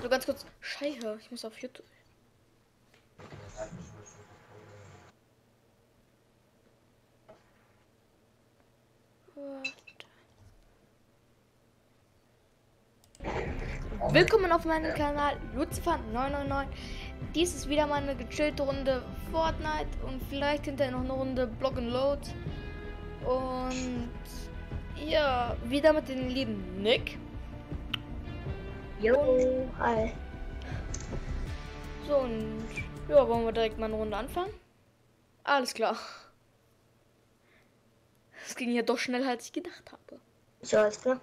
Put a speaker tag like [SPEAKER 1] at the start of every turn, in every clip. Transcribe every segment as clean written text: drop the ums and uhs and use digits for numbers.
[SPEAKER 1] Warte ganz kurz. Scheiße, ich muss auf YouTube. Willkommen auf meinem Kanal Lucifer999. Dies ist wieder mal eine gechillte Runde Fortnite und vielleicht hinterher noch eine Runde Block and Load. Und ja, wieder mit dem lieben Nick.
[SPEAKER 2] Jo, hi.
[SPEAKER 1] So, und ja, wollen wir direkt mal eine Runde anfangen? Alles klar. Es ging ja doch schneller, als ich gedacht habe.
[SPEAKER 2] So, alles klar.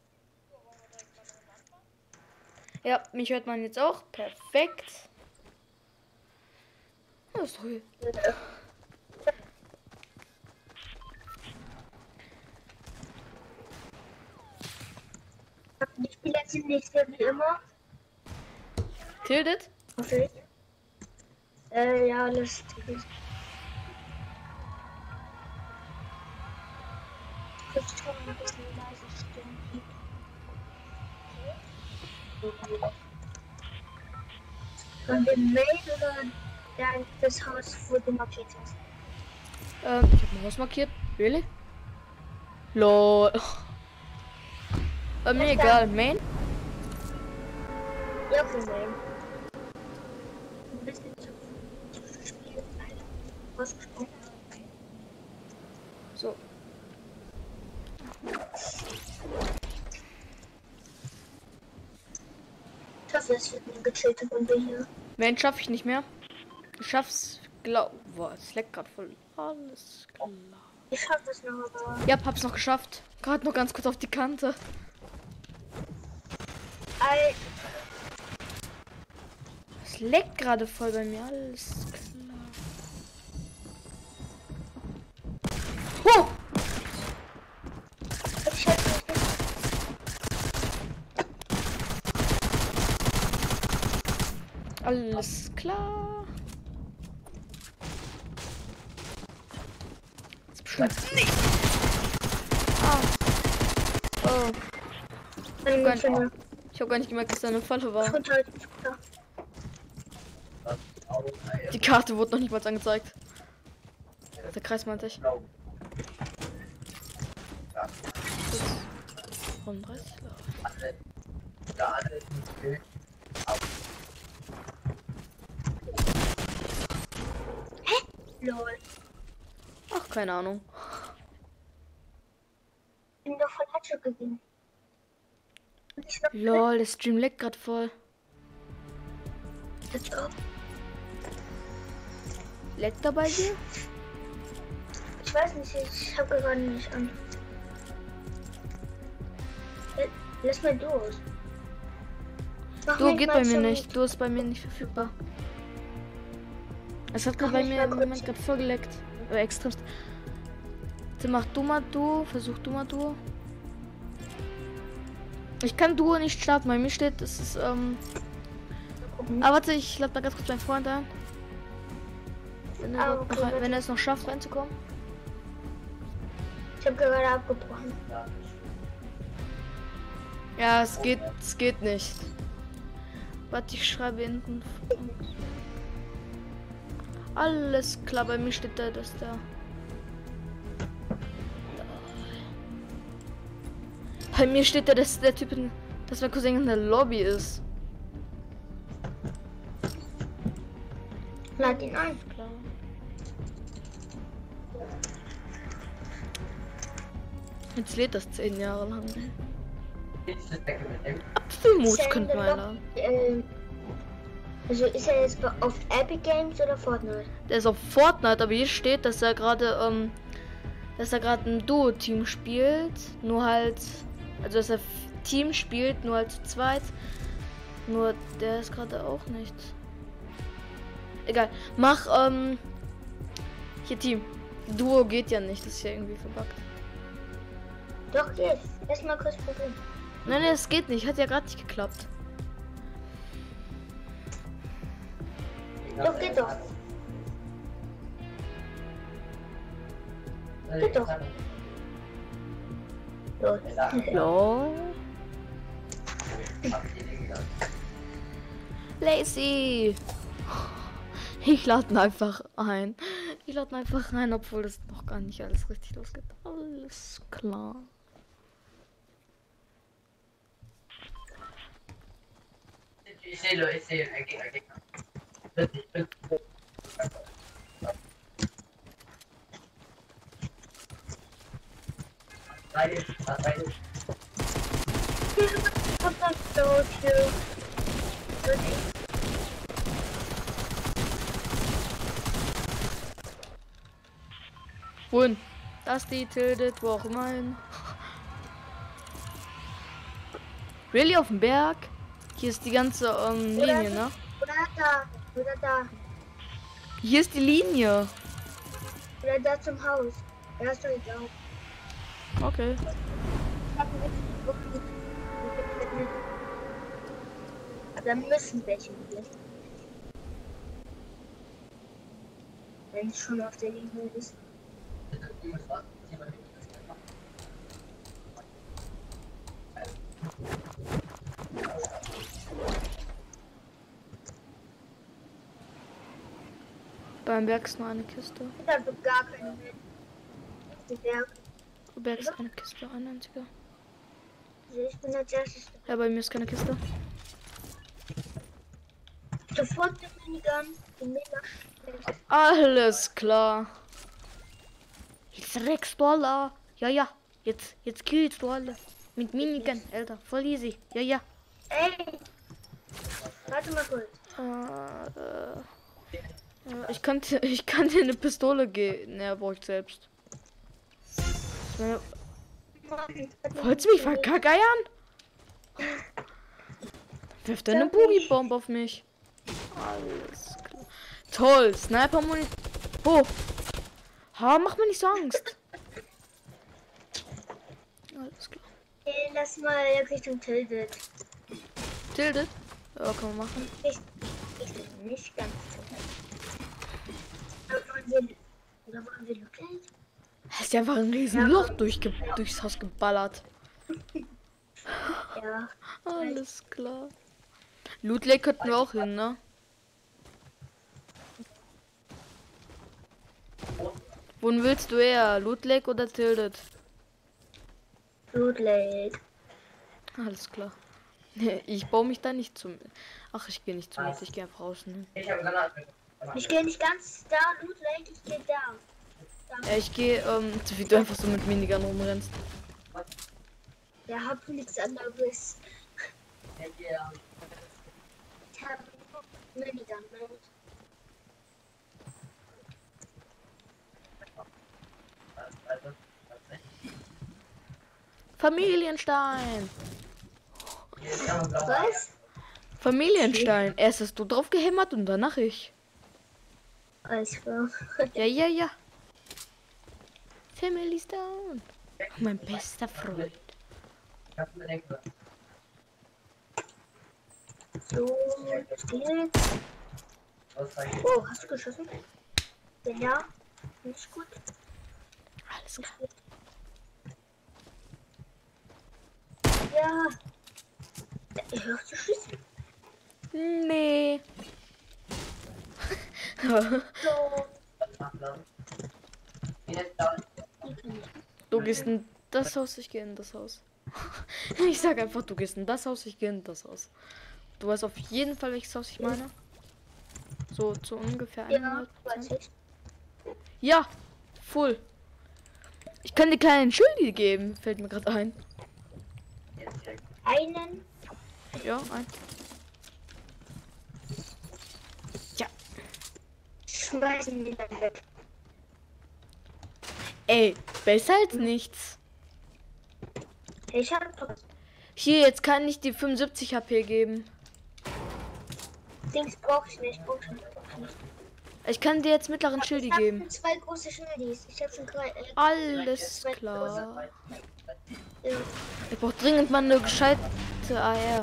[SPEAKER 1] Ja, mich hört man jetzt auch. Perfekt. Das ist toll.
[SPEAKER 2] Die Spieler sind nicht so wie immer.
[SPEAKER 1] Tildet?
[SPEAKER 2] Hoffe ich. Ja, alles. Ich kann ein bisschen leise stellen. Von dem Mail oder das Haus, wo du markiert hast?
[SPEAKER 1] Ich habe ein Haus markiert. Really? Lol. Mir egal. Main?
[SPEAKER 2] Ja, für Mail. Ein bisschen zu spielen. Ausgesprochen.
[SPEAKER 1] So.
[SPEAKER 2] Ich hoffe, es wird eine gechillte Runde hier.
[SPEAKER 1] Main schaffe ich nicht mehr. Ich schaff's, boah, es leckt gerade voll. Alles klar.
[SPEAKER 2] Ich schaffe es noch, aber.
[SPEAKER 1] Ja, hab's noch geschafft. Gerade noch ganz kurz auf die Kante. Es leckt gerade voll bei mir. Alles klar. Oh!
[SPEAKER 2] Ich schätze nicht.
[SPEAKER 1] Alles klar. Das ist bestimmt nicht. Ah. Oh. Ich hab gar nicht gemerkt, dass da eine Falle war. Die Karte wurde noch nicht mal angezeigt. Der Kreis meinte ich. 35.
[SPEAKER 2] Lol.
[SPEAKER 1] Ach, keine Ahnung.
[SPEAKER 2] Ich bin doch von Headshot gewinnen.
[SPEAKER 1] Lol, der Stream leckt gerade voll. Leckt er bei dir?
[SPEAKER 2] Ich weiß nicht, ich habe gerade nicht an. Lass mal durch.
[SPEAKER 1] Du, geht bei mir nicht. Du ist bei mir nicht verfügbar. Es hat gerade bei mir im Moment gerade voll geleckt. Extremst. Mach du mal du. Versuch du mal du. Ich kann Duo nicht starten. Bei mir steht, es ist Aber warte, ich lade mal ganz kurz meinen Freund ein. Wenn er es noch schafft, reinzukommen.
[SPEAKER 2] Ich habe gerade abgebrochen.
[SPEAKER 1] Ja, es geht nicht. Warte, ich schreibe hinten. Alles klar, bei mir steht da, dass da. Bei mir steht da, dass der Typ, dass mein Cousin in der Lobby ist.
[SPEAKER 2] Lad ihn ein.
[SPEAKER 1] Klar. Jetzt lädt das 10 Jahre lang. Apfelmus könnte man einladen.
[SPEAKER 2] Also ist er jetzt auf Epic Games oder Fortnite?
[SPEAKER 1] Der ist auf Fortnite, aber hier steht, dass er gerade ein Duo-Team spielt. Nur halt, also dass er Team spielt, nur halt zu zweit. Nur der ist gerade auch nicht. Egal. Mach hier Team. Duo geht ja nicht, das ist ja irgendwie verbuggt.
[SPEAKER 2] Doch geht. Erstmal kurz probieren.
[SPEAKER 1] Nein, es geht nicht. Hat ja gerade nicht geklappt.
[SPEAKER 2] Doch, geht doch. Geht doch. Los.
[SPEAKER 1] Lol. Lazy. Ich lade ihn einfach ein. Ich lade ihn einfach rein, obwohl das noch gar nicht alles richtig losgeht. Alles klar.
[SPEAKER 3] Ich sehe, ein Gegner.
[SPEAKER 1] Wohin? Das die tildet, wo auch immer hin. Really auf dem Berg? Hier ist die ganze Linie, ne?
[SPEAKER 2] Oder da.
[SPEAKER 1] Hier ist die Linie.
[SPEAKER 2] Oder da zum Haus. Da hast du jetzt auch.
[SPEAKER 1] Okay.
[SPEAKER 2] Da müssen welche gehen. Wenn es schon auf der Linie ist.
[SPEAKER 1] Beim Berg ist nur eine Kiste.
[SPEAKER 2] Ich habe gar keine mehr. Die Berg.
[SPEAKER 1] Beim Berg ist eine Kiste, ein einziger.
[SPEAKER 2] Also ich bin als erstes.
[SPEAKER 1] Ja, bei mir ist keine Kiste.
[SPEAKER 2] Sofort den Minigun. Den Mega.
[SPEAKER 1] Alles klar. Jetzt reckst du alle. Ja, ja. Jetzt killst du alle. Mit Minigun, Alter. Voll easy. Ja, ja.
[SPEAKER 2] Ey! Warte mal kurz.
[SPEAKER 1] Ich kann dir eine Pistole geben. Ne, brauche ich selbst. Wolltest du mich verkackeiern? Wirft eine Boogie-Bomb auf mich. Alles klar. Toll, Sniper-Munition. Oh. Ha, mach mir nicht so Angst. Alles klar.
[SPEAKER 2] Hey, lass mal Richtung Tilted.
[SPEAKER 1] Tilted? Ja, kann man machen.
[SPEAKER 2] Ich nicht ganz. Oder wollen wir Lookout?
[SPEAKER 1] Hast ja einfach ein riesen Loch durchs Haus geballert.
[SPEAKER 2] Ja.
[SPEAKER 1] Alles klar. Loot Lake könnten wir auch hin, ne? Wohin willst du eher? Loot Lake oder Tilted?
[SPEAKER 2] Lookout.
[SPEAKER 1] Alles klar. Ich baue mich da nicht zum. Ach, ich gehe nicht zum. Ich gehe einfach raus. Ne?
[SPEAKER 3] Ich habe Granaten.
[SPEAKER 2] Ich gehe nicht ganz da, Lookout, ich gehe da.
[SPEAKER 1] Ja, ich gehe, wie du einfach so mit Minigun rumrennst.
[SPEAKER 2] Ja, hab nichts anderes.
[SPEAKER 3] Ja.
[SPEAKER 2] Ich hab Minigun.
[SPEAKER 1] Familienstein.
[SPEAKER 2] Was?
[SPEAKER 1] Familienstein. Erst hast du drauf gehämmert und danach ich.
[SPEAKER 2] Alles klar.
[SPEAKER 1] Ja, ja, ja. Family Stone. Mein bester Freund.
[SPEAKER 2] So, das geht. Oh, hast du geschossen? Ja, nicht gut.
[SPEAKER 1] Alles klar.
[SPEAKER 2] Ja. Hörst du Schüsse?
[SPEAKER 1] Nee.
[SPEAKER 2] So.
[SPEAKER 1] Du gehst in das Haus, ich gehe in das Haus. Ich sag einfach, du gehst in das Haus, ich gehe in das Haus. Du weißt auf jeden Fall, welches Haus ich meine. So zu ungefähr
[SPEAKER 2] Ja,
[SPEAKER 1] 100%.
[SPEAKER 2] weiß ich.
[SPEAKER 1] Ja, full. Ich kann dir kleinen Schildi geben, fällt mir gerade ein.
[SPEAKER 2] Einen.
[SPEAKER 1] Ja, ein. Ja.
[SPEAKER 2] Schmeißen wir dann weg.
[SPEAKER 1] Ey, besser als nichts.
[SPEAKER 2] Ich hab doch
[SPEAKER 1] Hier, jetzt kann ich dir 75 HP geben.
[SPEAKER 2] Dings brauch ich nicht. Brauch ich nicht.
[SPEAKER 1] Ich kann dir jetzt mittleren Schildi
[SPEAKER 2] Ich hab
[SPEAKER 1] geben.
[SPEAKER 2] schon 2 große Schildis. Ich hab schon 3.
[SPEAKER 1] Alles
[SPEAKER 2] zwei
[SPEAKER 1] klar.
[SPEAKER 2] große. Ja.
[SPEAKER 1] Ich brauch dringend mal eine gescheite AR.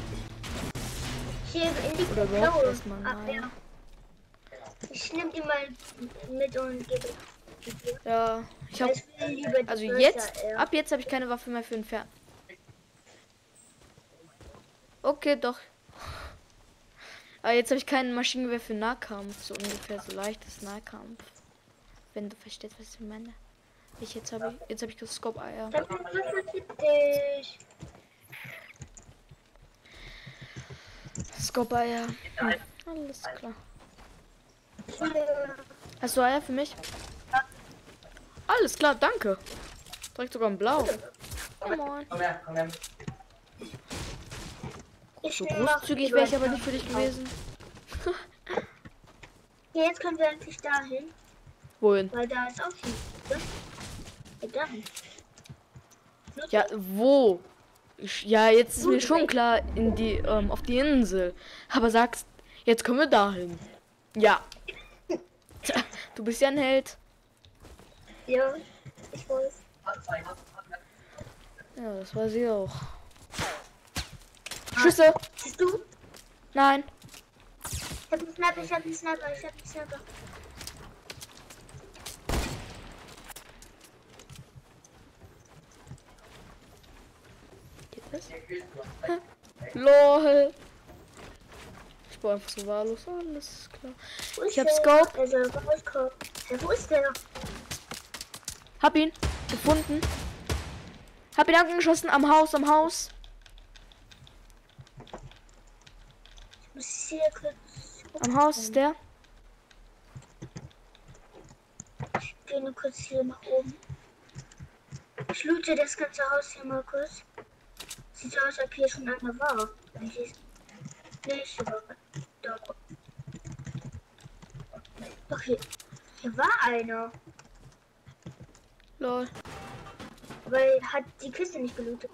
[SPEAKER 2] Hier in die
[SPEAKER 1] Oder überhaupt
[SPEAKER 2] blaue.
[SPEAKER 1] erstmal
[SPEAKER 2] Ah,
[SPEAKER 1] mal.
[SPEAKER 2] ja. Ich nehm die mal mit und gebe.
[SPEAKER 1] Ja, ich hab.
[SPEAKER 2] Ich will lieber die
[SPEAKER 1] Also
[SPEAKER 2] größer,
[SPEAKER 1] jetzt,
[SPEAKER 2] ja.
[SPEAKER 1] ab jetzt habe ich keine Waffe mehr für den Fern. Okay, doch. Aber jetzt habe ich keinen Maschinengewehr für Nahkampf. So ungefähr so leichtes Nahkampf. Wenn du verstehst, was ich meine. Jetzt habe ich das Scope-Eier.
[SPEAKER 2] Ich hab den Würfel für dich.
[SPEAKER 1] Scope-Eier. Alles klar.
[SPEAKER 2] Hier.
[SPEAKER 1] Hast du Eier für mich? Alles klar, danke. Direkt sogar in Blau. Moin.
[SPEAKER 3] Komm her, komm her.
[SPEAKER 2] Ich
[SPEAKER 1] So
[SPEAKER 2] nehm auch
[SPEAKER 1] großzügig
[SPEAKER 2] die
[SPEAKER 1] wäre ich aber
[SPEAKER 2] Leute.
[SPEAKER 1] nicht für dich gewesen.
[SPEAKER 2] Ja, jetzt können wir endlich dahin,
[SPEAKER 1] Wohin?
[SPEAKER 2] weil da ist auch viel. Ne? Ja, dann.
[SPEAKER 1] Ja, wo? Ja, jetzt ist mir schon klar, in die, auf die Insel. Aber sagst, jetzt kommen wir dahin. Ja. Tja, du bist ja ein Held.
[SPEAKER 2] Ja, ich weiß.
[SPEAKER 1] Ja, das weiß ich auch. Schüsse!
[SPEAKER 2] Siehst du?
[SPEAKER 1] Nein.
[SPEAKER 2] Ich hab einen Sniper, ich hab einen Sniper, ich hab einen Sniper.
[SPEAKER 1] Geht das? LOL. Ich baue einfach so wahllos. Alles klar.
[SPEAKER 2] Wo ist
[SPEAKER 1] Ich hab
[SPEAKER 2] der?
[SPEAKER 1] Scope.
[SPEAKER 2] Also, rauskommen. Ja, wo ist der?
[SPEAKER 1] Hab ihn gefunden. Hab ihn angeschossen am Haus,
[SPEAKER 2] Ich muss hier kurz.
[SPEAKER 1] Am Haus ist der.
[SPEAKER 2] Ich gehe nur kurz hier nach oben. Ich loote das ganze Haus hier mal kurz. Sieht so aus, als ob hier schon einer war. Nicht, aber doch. Doch, hier war einer.
[SPEAKER 1] LOL.
[SPEAKER 2] Aber er hat die Kiste nicht gelootet.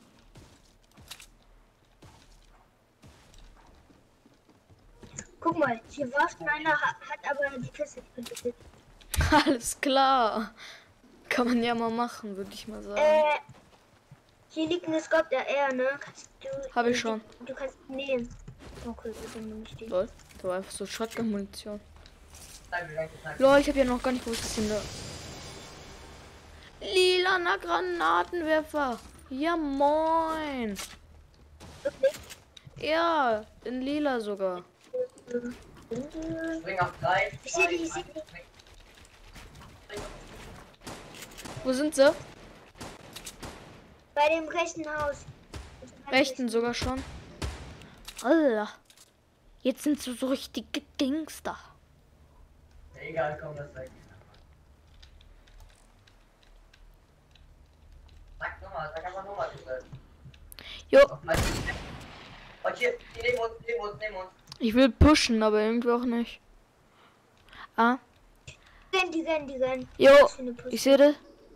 [SPEAKER 2] Guck mal, hier war schon einer, hat aber die Kiste nicht gelootet.
[SPEAKER 1] Alles klar. Kann man ja mal machen, würde ich mal sagen.
[SPEAKER 2] Hier liegt ein Scope der R, ne? Kannst du.
[SPEAKER 1] Hab ich schon.
[SPEAKER 2] Du kannst nehmen. Okay, wir können nicht stehen.
[SPEAKER 1] LOL. Da war einfach so Shotgun-Munition.
[SPEAKER 3] Danke, danke, danke.
[SPEAKER 1] LOL, ich habe ja noch gar nicht gewusst, dass hier eine lilaner Granatenwerfer. Ja, moin.
[SPEAKER 2] Wirklich?
[SPEAKER 1] Ja, in lila sogar.
[SPEAKER 3] Spring auf 3.
[SPEAKER 2] Ich sehe die, ich sehe die.
[SPEAKER 1] Wo sind sie?
[SPEAKER 2] Bei dem rechten Haus.
[SPEAKER 1] Rechten sogar schon. Allah. Jetzt sind sie so richtige Gangster.
[SPEAKER 3] Egal, komm, das weg. Sag einfach nochmal, bitte.
[SPEAKER 1] Jo,
[SPEAKER 3] Auf mein- Und hier, die neben uns.
[SPEAKER 1] ich will pushen, aber irgendwie auch nicht. Ah,
[SPEAKER 2] Die rennen.
[SPEAKER 1] jo,
[SPEAKER 2] Was für eine Pussy.
[SPEAKER 1] ich sehe das.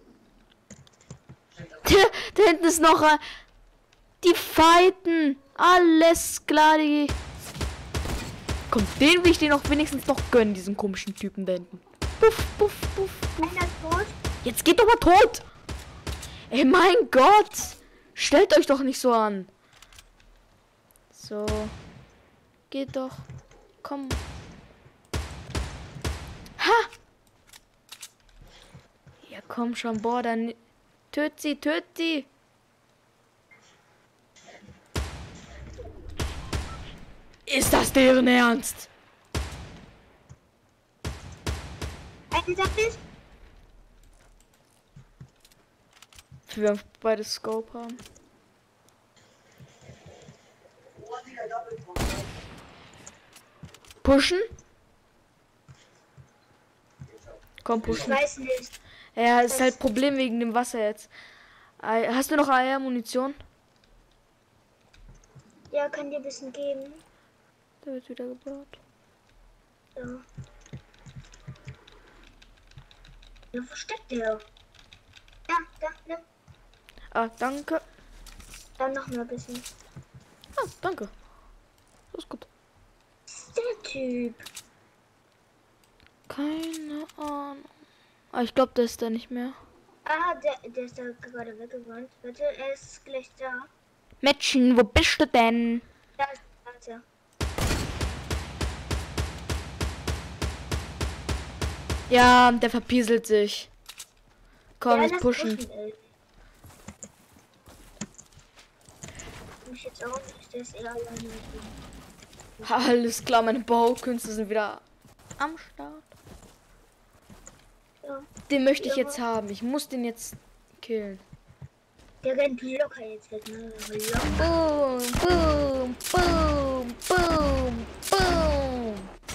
[SPEAKER 1] Da hinten ist noch ein. Die fighten. Alles klar, die. Komm, den will ich dir noch wenigstens noch gönnen, diesen komischen Typen da hinten. Puff, puff, puff.
[SPEAKER 2] Einer ist tot.
[SPEAKER 1] Jetzt geht doch mal tot. Ey, mein Gott. Stellt euch doch nicht so an. So. Geht doch. Komm. Ha! Ja, komm schon, boah, dann. Töt sie. Ist das deren Ernst?
[SPEAKER 2] Einer sagt es.
[SPEAKER 1] Wir beide Scope haben. Pushen? Komm,
[SPEAKER 2] Ich
[SPEAKER 1] pushen.
[SPEAKER 2] weiß nicht.
[SPEAKER 1] Ja, ist halt Problem wegen dem Wasser jetzt. Hast du noch Munition?
[SPEAKER 2] Ja, kann dir ein bisschen geben.
[SPEAKER 1] Da wird wieder gebaut.
[SPEAKER 2] Ja. Ja, wo steckt der? Da.
[SPEAKER 1] Ah, danke.
[SPEAKER 2] Dann noch mal ein bisschen.
[SPEAKER 1] Ah, danke. Das ist gut.
[SPEAKER 2] Was ist der Typ?
[SPEAKER 1] Keine Ahnung. Ah, ich glaube, der ist da nicht mehr.
[SPEAKER 2] Ah, der ist da gerade weggerannt. Warte, er ist gleich da.
[SPEAKER 1] Mädchen, wo bist du denn?
[SPEAKER 2] Da ist er.
[SPEAKER 1] Ja, der verpieselt sich. Komm,
[SPEAKER 2] Ja,
[SPEAKER 1] jetzt
[SPEAKER 2] lass
[SPEAKER 1] pushen.
[SPEAKER 2] ey. Mich jetzt auch nicht, der ist eher alleine.
[SPEAKER 1] Alles klar, meine Baukünste sind wieder am Start.
[SPEAKER 2] Ja.
[SPEAKER 1] Den möchte ich jetzt haben. Ich muss den jetzt killen.
[SPEAKER 2] Der rennt locker jetzt weg, ne? Locker.
[SPEAKER 1] Boom, boom, boom, boom, boom.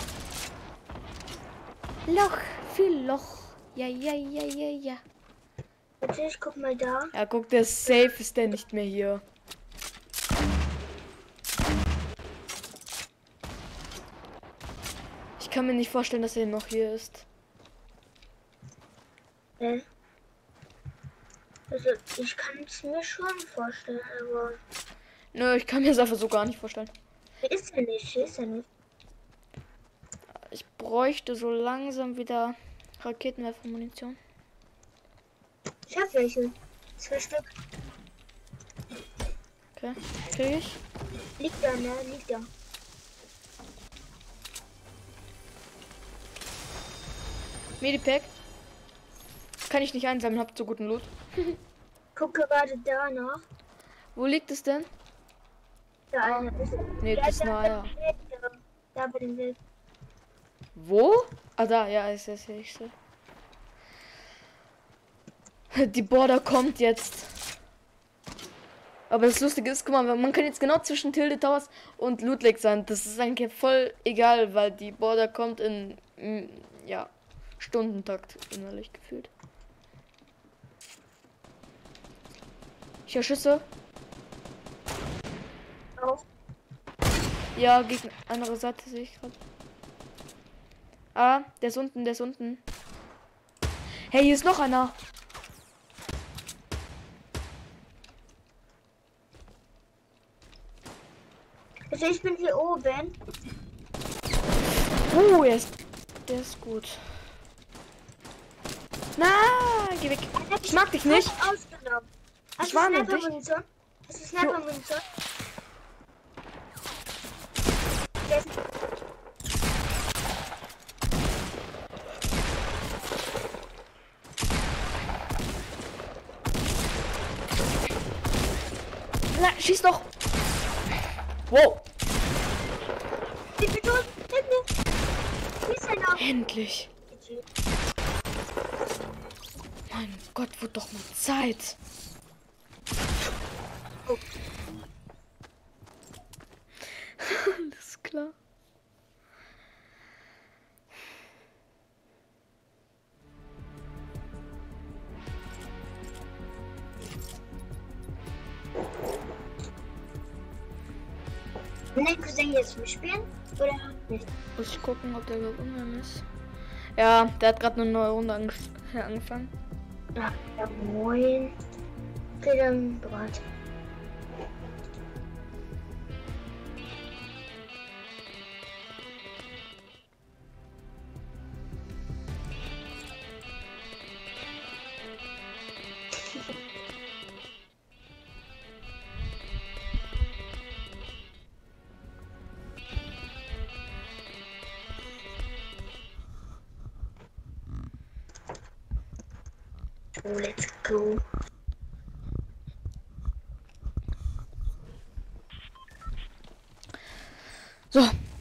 [SPEAKER 1] Loch, viel Loch. Ja, ja, ja, ja, ja.
[SPEAKER 2] Warte, ich guck mal da.
[SPEAKER 1] Ja, guck, der Safe ist der nicht mehr hier. Ich kann mir nicht vorstellen, dass er noch hier ist.
[SPEAKER 2] Also, ich kann es mir schon vorstellen, aber...
[SPEAKER 1] Nö, ich kann mir das einfach so gar nicht vorstellen.
[SPEAKER 2] Hier ist er nicht, hier ist er nicht.
[SPEAKER 1] Ich bräuchte so langsam wieder Raketenwerfer-Munition.
[SPEAKER 2] Ich hab welche. 2 Stück.
[SPEAKER 1] Okay, krieg ich.
[SPEAKER 2] Liegt da, ne? Liegt da.
[SPEAKER 1] Medipack. Kann ich nicht einsammeln, habt so guten Loot.
[SPEAKER 2] Guck gerade da nach.
[SPEAKER 1] Wo liegt es denn?
[SPEAKER 2] Da einer ist.
[SPEAKER 1] Nee, das ist
[SPEAKER 2] da,
[SPEAKER 1] nahe.
[SPEAKER 2] da bei dem Bild.
[SPEAKER 1] Wo? Ah, da, ja, ist das hier. Ich so. Die Border kommt jetzt. Aber das Lustige ist, guck mal, man kann jetzt genau zwischen Tilted Towers und Loot Lake sein. Das ist eigentlich voll egal, weil die Border kommt in, ja, Stundentakt innerlich gefühlt. Ich höre Schüsse.
[SPEAKER 2] Auch.
[SPEAKER 1] Ja, gegen andere Seite sehe ich gerade. Ah, der ist unten, der ist unten. Hey, hier ist noch einer.
[SPEAKER 2] Also ich bin hier oben.
[SPEAKER 1] Der ist gut. Na, geh weg. Ich mag dich nicht.
[SPEAKER 2] Ausgenommen. Hast
[SPEAKER 1] Ich
[SPEAKER 2] du
[SPEAKER 1] warne dich.
[SPEAKER 2] Sniper-Munition? Hast du Sniper-Munition? Der ist-
[SPEAKER 1] Na, schieß doch. Wow.
[SPEAKER 2] Ich bin tot. Hilf mir. Wie ist er noch?
[SPEAKER 1] Endlich. Mein Gott, wird doch mal Zeit.
[SPEAKER 2] Oh.
[SPEAKER 1] Alles klar.
[SPEAKER 2] Will dein Cousin jetzt mitspielen? Oder nicht?
[SPEAKER 1] Muss ich gucken, ob der gewonnen ist. Ja, der hat gerade eine neue Runde angefangen.
[SPEAKER 2] Ja, ja, moin. Okay, dann bereit. So, let's go.
[SPEAKER 1] So.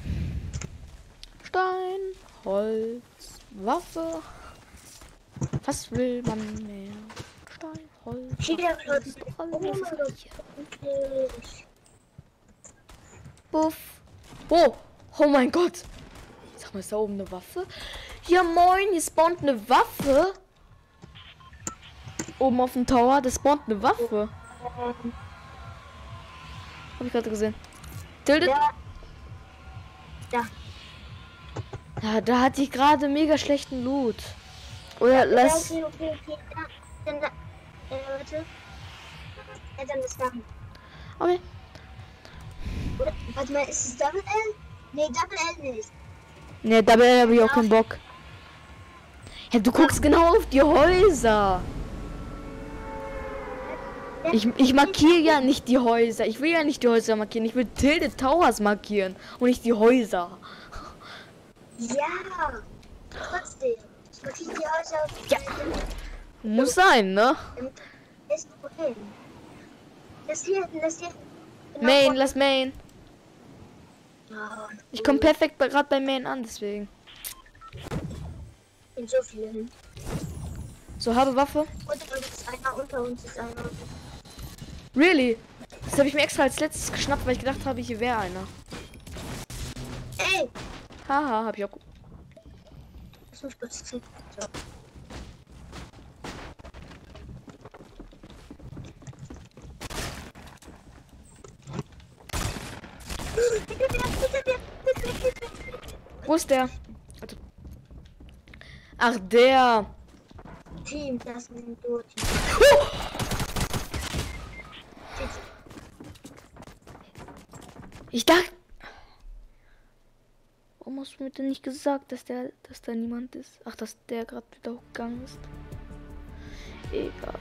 [SPEAKER 1] Stein, Holz, Waffe. Was will man mehr? Stein, Holz.
[SPEAKER 2] Hier,
[SPEAKER 1] Waffe,
[SPEAKER 2] Leute.
[SPEAKER 1] ist doch
[SPEAKER 2] Oh mein
[SPEAKER 1] alles
[SPEAKER 2] Gott.
[SPEAKER 1] hier. Buff. Oh, oh mein Gott. Sag mal, ist da oben eine Waffe? Ja moin, hier spawnt eine Waffe. Oben auf dem Tower, das spawnt eine Waffe. Hab ich gerade gesehen. Tilted?
[SPEAKER 2] Ja. Da.
[SPEAKER 1] Ja, da hatte ich gerade mega schlechten Loot. Oder lass.
[SPEAKER 2] Okay, okay, okay. Dann, warte. Ja, dann das machen.
[SPEAKER 1] Okay.
[SPEAKER 2] Oder, warte mal, ist es Double L? Nee, Double L nicht.
[SPEAKER 1] Ne, dabei habe ich auch keinen Bock. Ja, du guckst genau auf die Häuser. Ich markiere ja nicht die Häuser. Ich will ja nicht die Häuser markieren. Ich will Tilted Towers markieren und nicht die Häuser.
[SPEAKER 2] Ja, trotzdem. Ich markiere die Häuser.
[SPEAKER 1] Ja. Muss sein, ne?
[SPEAKER 2] Ist wohin? Das hier.
[SPEAKER 1] Main, lass Main.
[SPEAKER 2] Ja,
[SPEAKER 1] Ich komme perfekt gerade bei Main an, deswegen.
[SPEAKER 2] in so viele hin.
[SPEAKER 1] So, habe Waffe.
[SPEAKER 2] Unter uns ist einer, unter uns ist einer.
[SPEAKER 1] Really? Das habe ich mir extra als letztes geschnappt, weil ich gedacht habe, hier wäre einer.
[SPEAKER 2] Ey!
[SPEAKER 1] Haha, hab ich auch.
[SPEAKER 2] Lass mich kurz ziehen. So.
[SPEAKER 1] Wo ist der? Also. Ach, der.
[SPEAKER 2] Team, das ist ein Duo-Team.
[SPEAKER 1] Ich dachte. Warum hast du mir denn nicht gesagt, dass da niemand ist? Ach, dass der gerade wieder hochgegangen ist. Egal.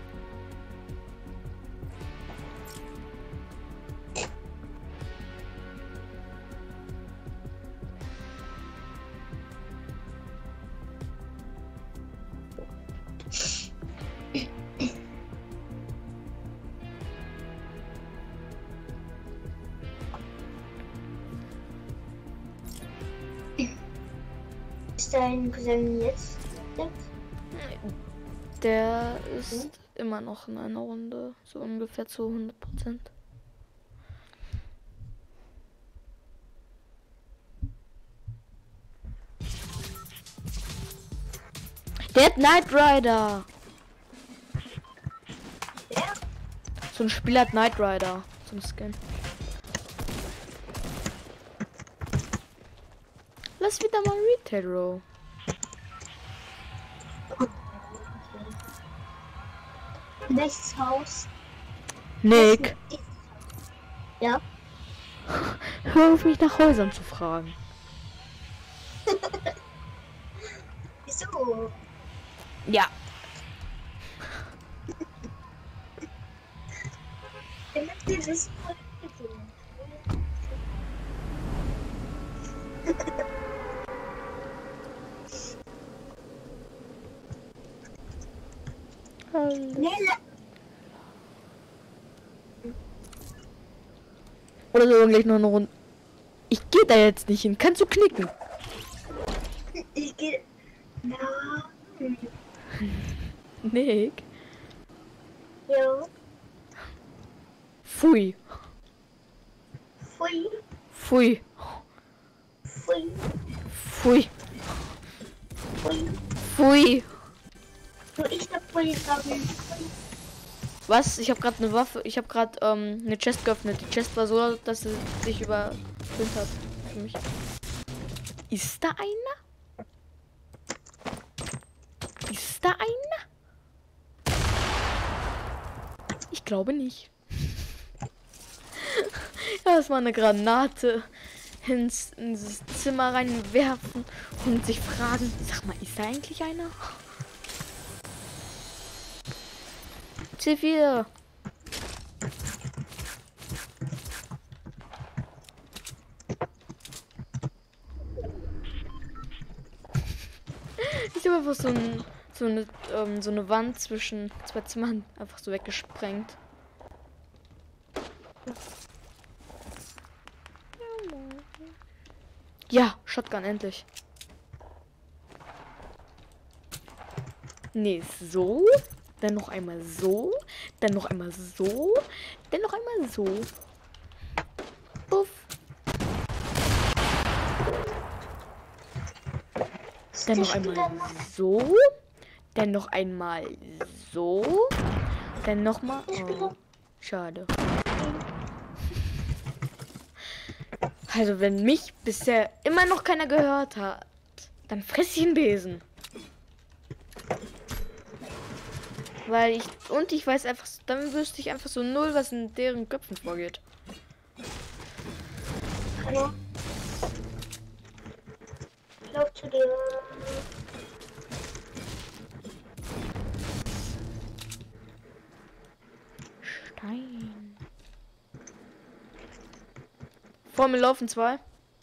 [SPEAKER 2] Ist dein Cousin jetzt?
[SPEAKER 1] Der ist immer noch in einer Runde. So ungefähr zu 100%. Der hat Knight Rider.
[SPEAKER 2] Ja.
[SPEAKER 1] So ein Spiel hat Knight Rider. So ein Skin. Lass wieder mal Retail Row.
[SPEAKER 2] Welches Haus?
[SPEAKER 1] Nick,
[SPEAKER 2] Ja.
[SPEAKER 1] hör auf mich nach Häusern zu fragen.
[SPEAKER 2] Wieso?
[SPEAKER 1] Ja.
[SPEAKER 2] Damit wir wissen, wo wir
[SPEAKER 1] Oder so gleich noch eine Runde. Ich gehe da jetzt nicht hin. Kannst du knicken?
[SPEAKER 2] Ich gehe. Na.
[SPEAKER 1] Nick.
[SPEAKER 2] Ja.
[SPEAKER 1] Pfui.
[SPEAKER 2] Pfui.
[SPEAKER 1] Pfui.
[SPEAKER 2] Pfui.
[SPEAKER 1] Pfui.
[SPEAKER 2] Pfui.
[SPEAKER 1] Pfui.
[SPEAKER 2] So, ich hab Pfui sagen.
[SPEAKER 1] Was? Ich habe gerade eine Waffe. Ich habe gerade eine Chest geöffnet. Die Chest war so, dass sie sich überfüllt hat. Für mich. Ist da einer? Ist da einer? Ich glaube nicht. Erstmal eine Granate in dieses Zimmer reinwerfen und sich fragen, sag mal, ist da eigentlich einer? C4. Ich habe einfach so eine Wand zwischen zwei Zimmern einfach so weggesprengt. Ja, Shotgun endlich. Nee, so. Dann noch einmal so. Dann noch einmal so. Dann noch einmal so. Puff. Dann noch einmal so. Dann noch einmal so. Dann noch mal. Oh, schade. Also wenn mich bisher immer noch keiner gehört hat, dann fress ich einen Besen. Weil ich weiß einfach, dann wüsste ich einfach so null, was in deren Köpfen vorgeht.
[SPEAKER 2] Hallo? Ich lauf zu dir.
[SPEAKER 1] Stein. Vor mir laufen zwei.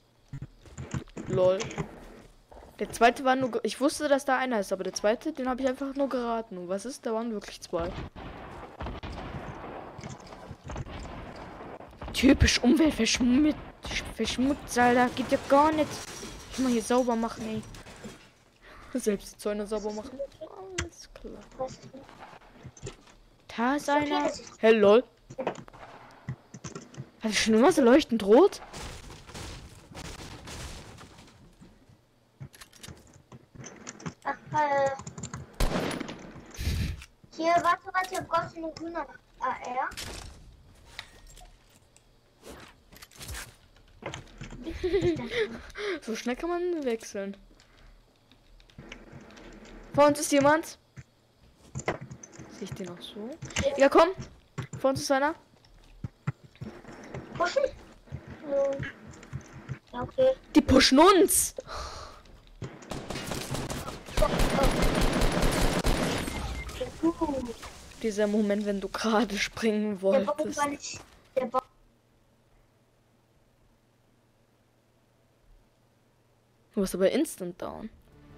[SPEAKER 1] Lol. Der zweite war nur. Ich wusste, dass da einer ist, aber der zweite, den habe ich einfach nur geraten. Und was ist? Da waren wirklich zwei. Typisch Umweltverschmutzer, Alter. Geht ja gar nicht. Ich mal hier sauber machen, ey. Selbst die Zäune sauber machen. Alles klar.
[SPEAKER 2] Was?
[SPEAKER 1] Da ist
[SPEAKER 2] Okay,
[SPEAKER 1] einer.
[SPEAKER 2] das ist-
[SPEAKER 1] Hey, lol. Hat schon immer so leuchtend rot?
[SPEAKER 2] Ach, hier, warte, brauchst du eine grüne AR?
[SPEAKER 1] So schnell kann man wechseln. Vor uns ist jemand. Sehe ich den auch so? Ja, komm. Vor uns ist einer.
[SPEAKER 2] Pushen? Ja, okay.
[SPEAKER 1] Die pushen uns. Dieser Moment, wenn du gerade springen
[SPEAKER 2] Der Baum
[SPEAKER 1] wolltest.
[SPEAKER 2] war nicht. Der Baum.
[SPEAKER 1] Du bist aber instant down.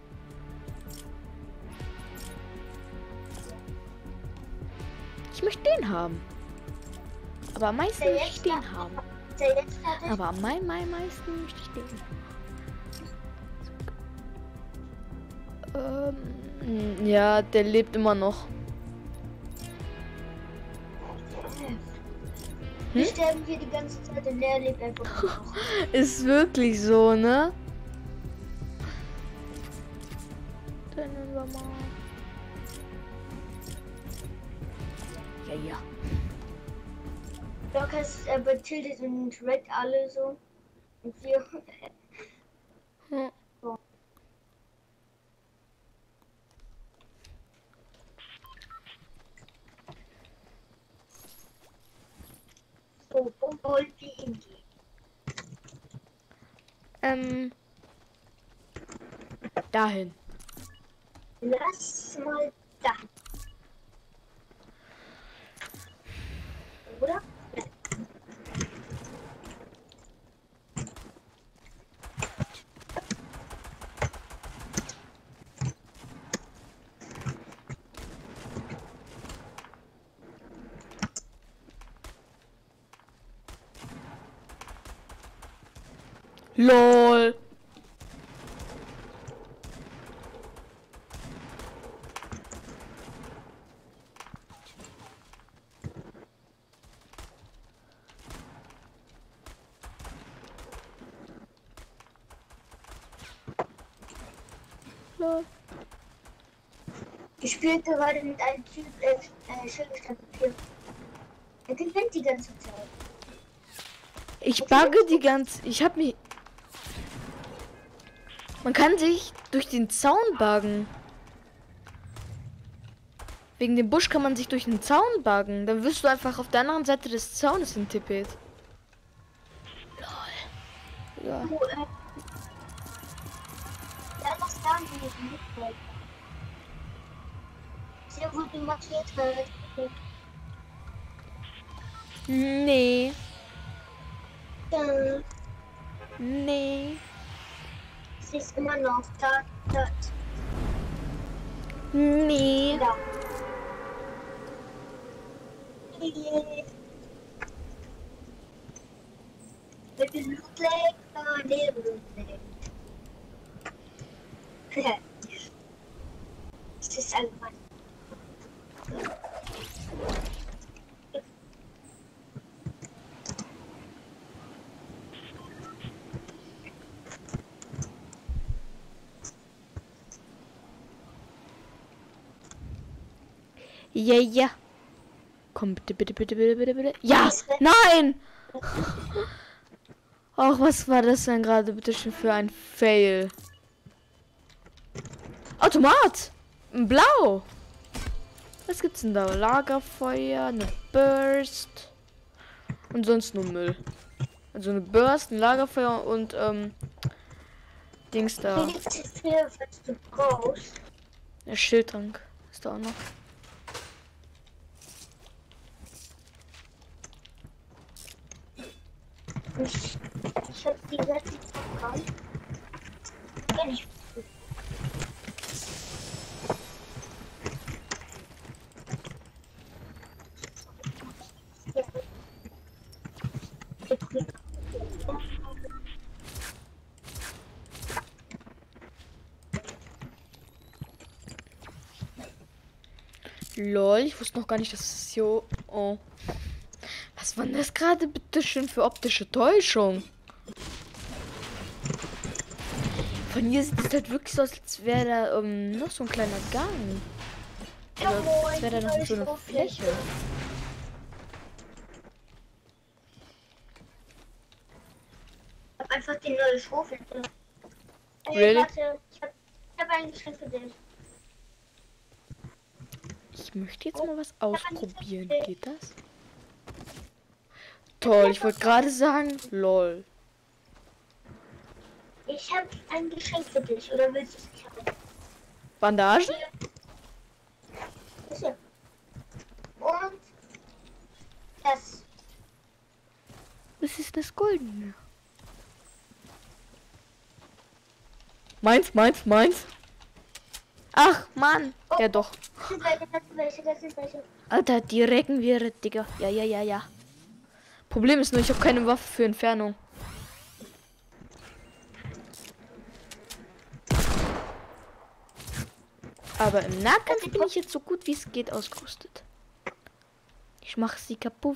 [SPEAKER 1] Ich möchte den haben. Aber am meisten
[SPEAKER 2] Der
[SPEAKER 1] möchte ich
[SPEAKER 2] jetzt
[SPEAKER 1] den
[SPEAKER 2] noch-
[SPEAKER 1] haben.
[SPEAKER 2] Der jetzt fertig.
[SPEAKER 1] Aber am meisten möchte ich den. Ja, der lebt immer noch.
[SPEAKER 2] Wir sterben hier die ganze Zeit und der lebt einfach nur noch.
[SPEAKER 1] Ist wirklich so, ne? Dann nehmen wir mal. Ja.
[SPEAKER 2] Dockers betildet und Red alle so. Und wir.
[SPEAKER 1] Hm.
[SPEAKER 2] So, wo wollen wir hingehen?
[SPEAKER 1] Dahin.
[SPEAKER 2] Lass mal da. Oder?
[SPEAKER 1] LOL. LOL.
[SPEAKER 2] Ich spiele gerade mit einem Typ Schildstandpapier. Er gewinnt die ganze Zeit.
[SPEAKER 1] Ich bugge die ganze. Ich hab mich. Man kann sich durch den Zaun buggen. Wegen dem Busch kann man sich durch den Zaun buggen. Dann wirst du einfach auf der anderen Seite des Zaunes hintippet. Lol. Ja.
[SPEAKER 2] Du, da was da gewesen. Sehr gut markiert halt.
[SPEAKER 1] Nee.
[SPEAKER 2] Dann
[SPEAKER 1] Nee.
[SPEAKER 2] sie ist immer noch da.
[SPEAKER 1] Nee.
[SPEAKER 2] Da. Mit dem Blutleck, der Blutleck. Das ist allgemein.
[SPEAKER 1] Ja. Komm, bitte. Ja! Nein! Ach, was war das denn gerade bitte schon für ein Fail? Automat! Blau! Was gibt's denn da? Lagerfeuer, eine Burst. Und sonst nur Müll. Also eine Burst, ein Lagerfeuer und Dings da.
[SPEAKER 2] Hier gibt es viel, was du brauchst.
[SPEAKER 1] Der Schildtrank ist da auch noch.
[SPEAKER 2] Ich hab die ganze Zeit dran. Kenn ich.
[SPEAKER 1] Lol, ich wusste noch gar nicht, dass es hier... Oh. Was war denn das gerade bitte schön für optische Täuschung? Von hier sieht es halt wirklich so aus, als wäre da noch so ein kleiner Gang. Oder als wäre da noch so eine Fläche.
[SPEAKER 2] Ich hab einfach die neue Schaufel.
[SPEAKER 1] Really?
[SPEAKER 2] Warte, ich hab ein Geschenk für dich.
[SPEAKER 1] Ich möchte jetzt mal was ausprobieren. Geht das? Toll, ich wollte gerade sagen, lol.
[SPEAKER 2] Ich hab ein Geschenk für dich. Oder willst du es nicht haben?
[SPEAKER 1] Bandagen?
[SPEAKER 2] Das hier. Und das.
[SPEAKER 1] Was ist das Goldene? Meins. Ach, Mann. Ja, doch.
[SPEAKER 2] Das sind welche, das sind welche.
[SPEAKER 1] Alter, die recken wir, Digga. Ja. Problem ist nur, ich habe keine Waffe für Entfernung. Aber im Nahkampf bin ich jetzt so gut wie es geht ausgerüstet. Ich mache sie kaputt.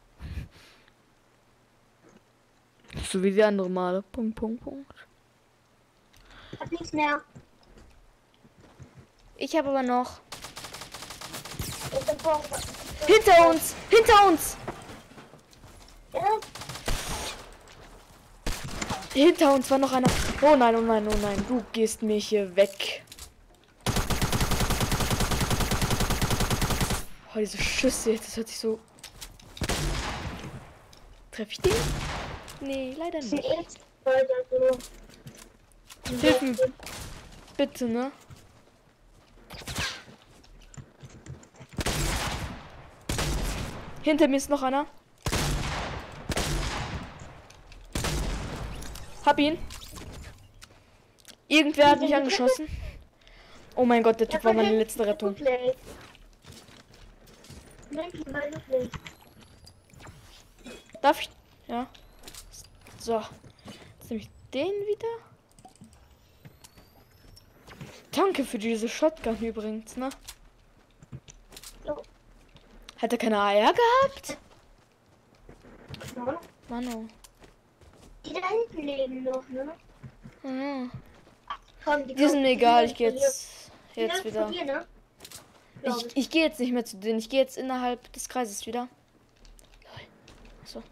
[SPEAKER 1] So wie die andere Male. Punkt.
[SPEAKER 2] Ich hab nichts mehr.
[SPEAKER 1] Ich habe aber noch.
[SPEAKER 2] Ich hab auch.
[SPEAKER 1] Hinter uns!
[SPEAKER 2] Ja,
[SPEAKER 1] Hinter uns war noch einer. Oh nein. Du gehst mir hier weg. Oh, diese Schüsse, das hört sich so. Treffe ich den? Nee, leider
[SPEAKER 2] das sind
[SPEAKER 1] nicht.
[SPEAKER 2] jetzt weiter so.
[SPEAKER 1] Hilf mir bitte, ne? Hinter mir ist noch einer. Hab ihn. Irgendwer hat mich angeschossen. Oh mein Gott, der Typ war meine letzte Rettung. Darf ich? Ja. So. Jetzt nehme ich den wieder. Danke für diese Shotgun übrigens, ne? Hat er keine AR gehabt? Mann, oh.
[SPEAKER 2] Die da hinten leben noch, ne?
[SPEAKER 1] Ah.
[SPEAKER 2] Komm,
[SPEAKER 1] Die sind mir egal, ich gehe
[SPEAKER 2] Die
[SPEAKER 1] jetzt
[SPEAKER 2] sind
[SPEAKER 1] wieder.
[SPEAKER 2] von dir, ne? Glaub
[SPEAKER 1] Ich gehe jetzt nicht mehr zu denen, ich gehe jetzt innerhalb des Kreises wieder. So.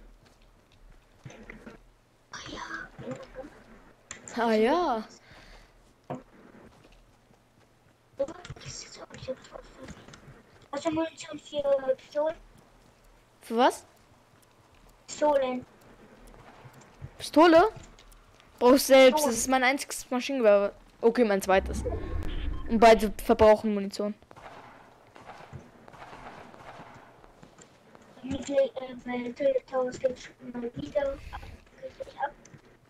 [SPEAKER 1] Ah ja.
[SPEAKER 2] Hast du Munition für Pistolen?
[SPEAKER 1] Für was?
[SPEAKER 2] Pistolen.
[SPEAKER 1] Pistole? Brauchst selbst, das ist mein einziges Maschinengewehr. Okay, mein zweites. Und beide verbrauchen Munition.
[SPEAKER 2] Weil Tilted Towers geht schon mal wieder richtig ab.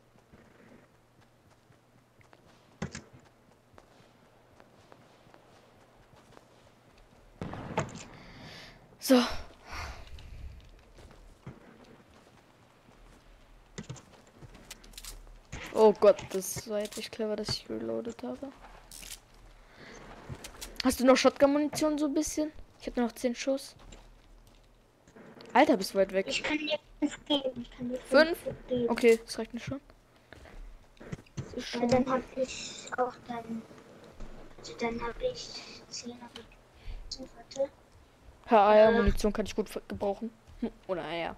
[SPEAKER 1] So. Oh Gott, das war jetzt nicht clever, dass ich reloadet habe. Hast du noch Shotgun-Munition so ein bisschen? Ich habe noch 10 Schuss. Alter, bist du weit weg.
[SPEAKER 2] Ich kann dir 5 geben. Ich kann dir
[SPEAKER 1] 5?
[SPEAKER 2] geben.
[SPEAKER 1] Okay, das reicht mir schon.
[SPEAKER 2] Ja, dann habe ich auch dann. Also dann habe ich 10. Warte.
[SPEAKER 1] Ja, Munition kann ich gut gebrauchen. Oder ja.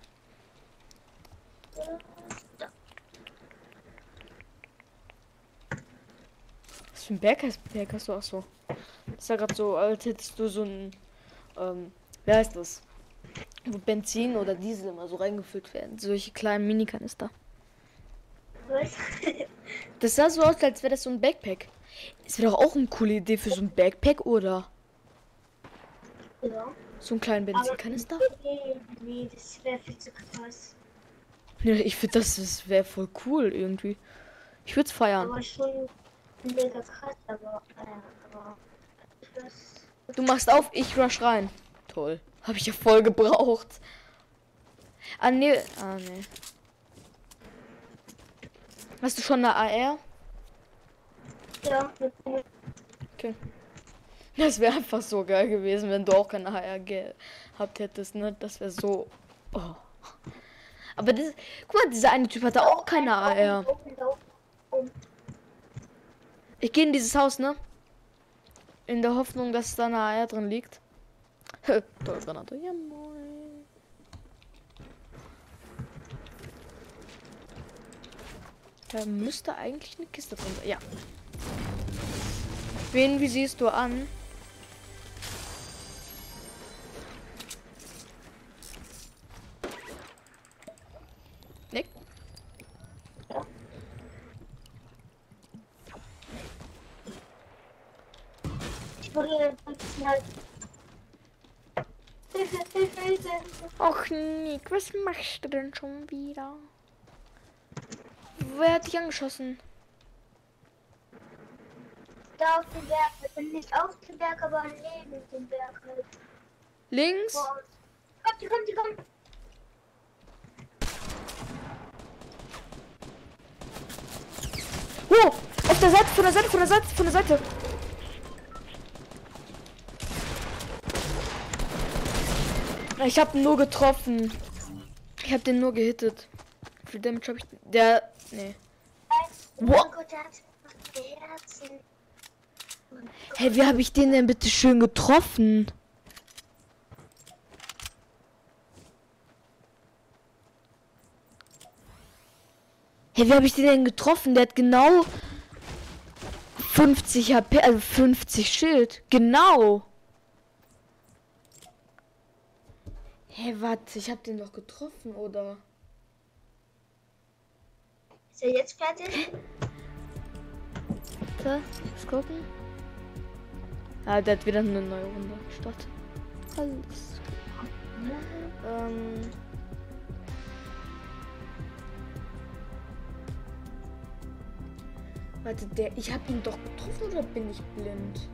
[SPEAKER 1] Was für ein Berg hast du auch so? Das ist ja gerade so, als hättest du so ein, wie heißt das? Wo Benzin oder Diesel immer so reingefüllt werden. Solche kleinen Mini-Kanister.
[SPEAKER 2] Was?
[SPEAKER 1] Das sah so aus, als wäre das so ein Backpack. Es wäre doch auch eine coole Idee für so ein Backpack, oder?
[SPEAKER 2] Ja.
[SPEAKER 1] So einen kleinen Benzinkanister?
[SPEAKER 2] Nee, das wäre viel zu krass.
[SPEAKER 1] Ja, ich finde, das wäre voll cool irgendwie. Ich würde es feiern.
[SPEAKER 2] Aber schon mega krass, aber
[SPEAKER 1] Du machst auf, ich rush rein. Toll. Habe ich ja voll gebraucht. Ah, nee. Hast du schon eine AR?
[SPEAKER 2] ja,
[SPEAKER 1] Okay. Das wäre einfach so geil gewesen, wenn du auch keine HR gehabt hättest, ne? Das wäre so. Oh. Aber das. Guck mal, dieser eine Typ hatte auch keine AR. Ich gehe in dieses Haus, ne? In der Hoffnung, dass da eine AR drin liegt. Toll, Granate. Ja, moin. Da müsste eigentlich eine Kiste drin sein. Ja. Wen, wie siehst du an? Nick? Och, Nick, was machst du denn schon wieder? Wer hat dich angeschossen?
[SPEAKER 2] Da auf dem Berg. Ich bin nicht auf dem Berg, aber neben dem Berg halt.
[SPEAKER 1] Links?
[SPEAKER 2] Wow. Kommt.
[SPEAKER 1] Oh, auf der Seite, von der Seite. Ich habe nur getroffen. Ich habe den nur gehittet. Wie viel Damage habe ich? Der, nee. Wow. Hey, wie habe ich den denn bitte schön getroffen? Hey, wie habe ich den denn getroffen? Der hat genau 50 HP, also 50 Schild. Genau. Hey, warte, ich habe den doch getroffen, oder?
[SPEAKER 2] Ist er jetzt fertig?
[SPEAKER 1] So, let's gucken. Ah, der hat wieder eine neue Runde. Start. Alles. Warte, ich habe ihn doch getroffen oder bin ich blind?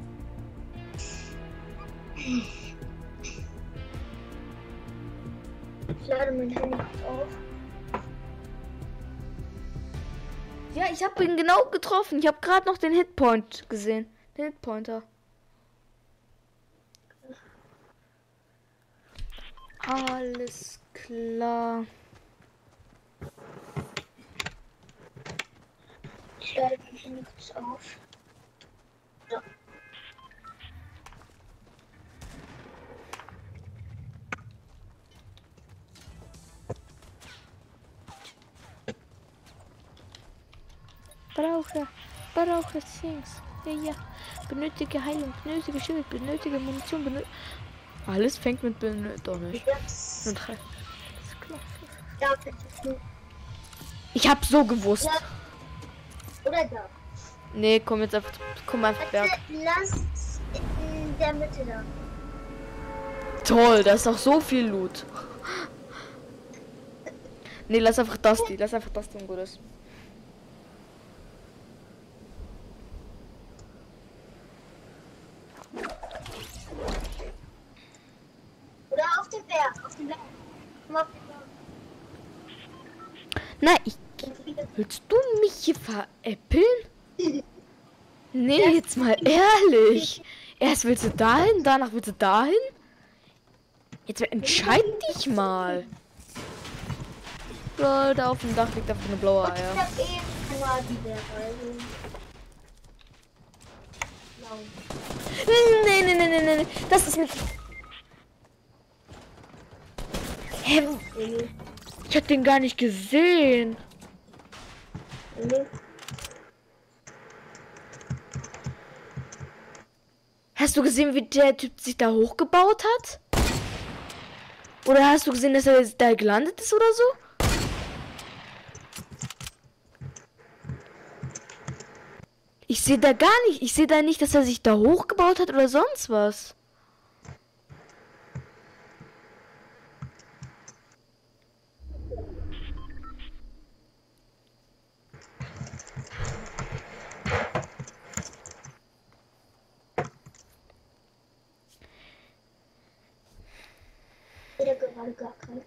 [SPEAKER 2] Ich lade mein Handy auf.
[SPEAKER 1] Ja, ich habe ihn genau getroffen. Ich habe gerade noch den Hitpoint gesehen. Den Hitpointer. Alles klar.
[SPEAKER 2] Ich lade mein Handy kurz auf. So.
[SPEAKER 1] Brauche Things. Ja. Benötige Heilung, benötige Schild, benötige Munition, alles fängt mit doch nicht. Nur 3. Ist klar.
[SPEAKER 2] Da bitte.
[SPEAKER 1] Ich hab so gewusst.
[SPEAKER 2] Ja. Oder da.
[SPEAKER 1] Nee, komm jetzt einfach. Komm einfach Berg.
[SPEAKER 2] Lass in der Mitte da.
[SPEAKER 1] Toll, da ist auch so viel Loot. Nee, lass einfach das Ding gut ist.
[SPEAKER 2] Oder auf dem Berg. Komm auf den Berg.
[SPEAKER 1] Na, willst du mich hier veräppeln? Nee, jetzt mal ehrlich. Erst willst du dahin, danach willst du dahin? Jetzt entscheid dich mal. Lol, da auf dem Dach liegt einfach eine blaue
[SPEAKER 2] Ich
[SPEAKER 1] Eier.
[SPEAKER 2] hab nur die Berge.
[SPEAKER 1] Nee. Das ist mit. Hä? Ich hab den gar nicht gesehen. Hast du gesehen, wie der Typ sich da hochgebaut hat? Oder hast du gesehen, dass er da gelandet ist oder so? Ich sehe da gar nicht. Ich sehe da nicht, dass er sich da hochgebaut hat oder sonst was.
[SPEAKER 2] Der gerade gar kein.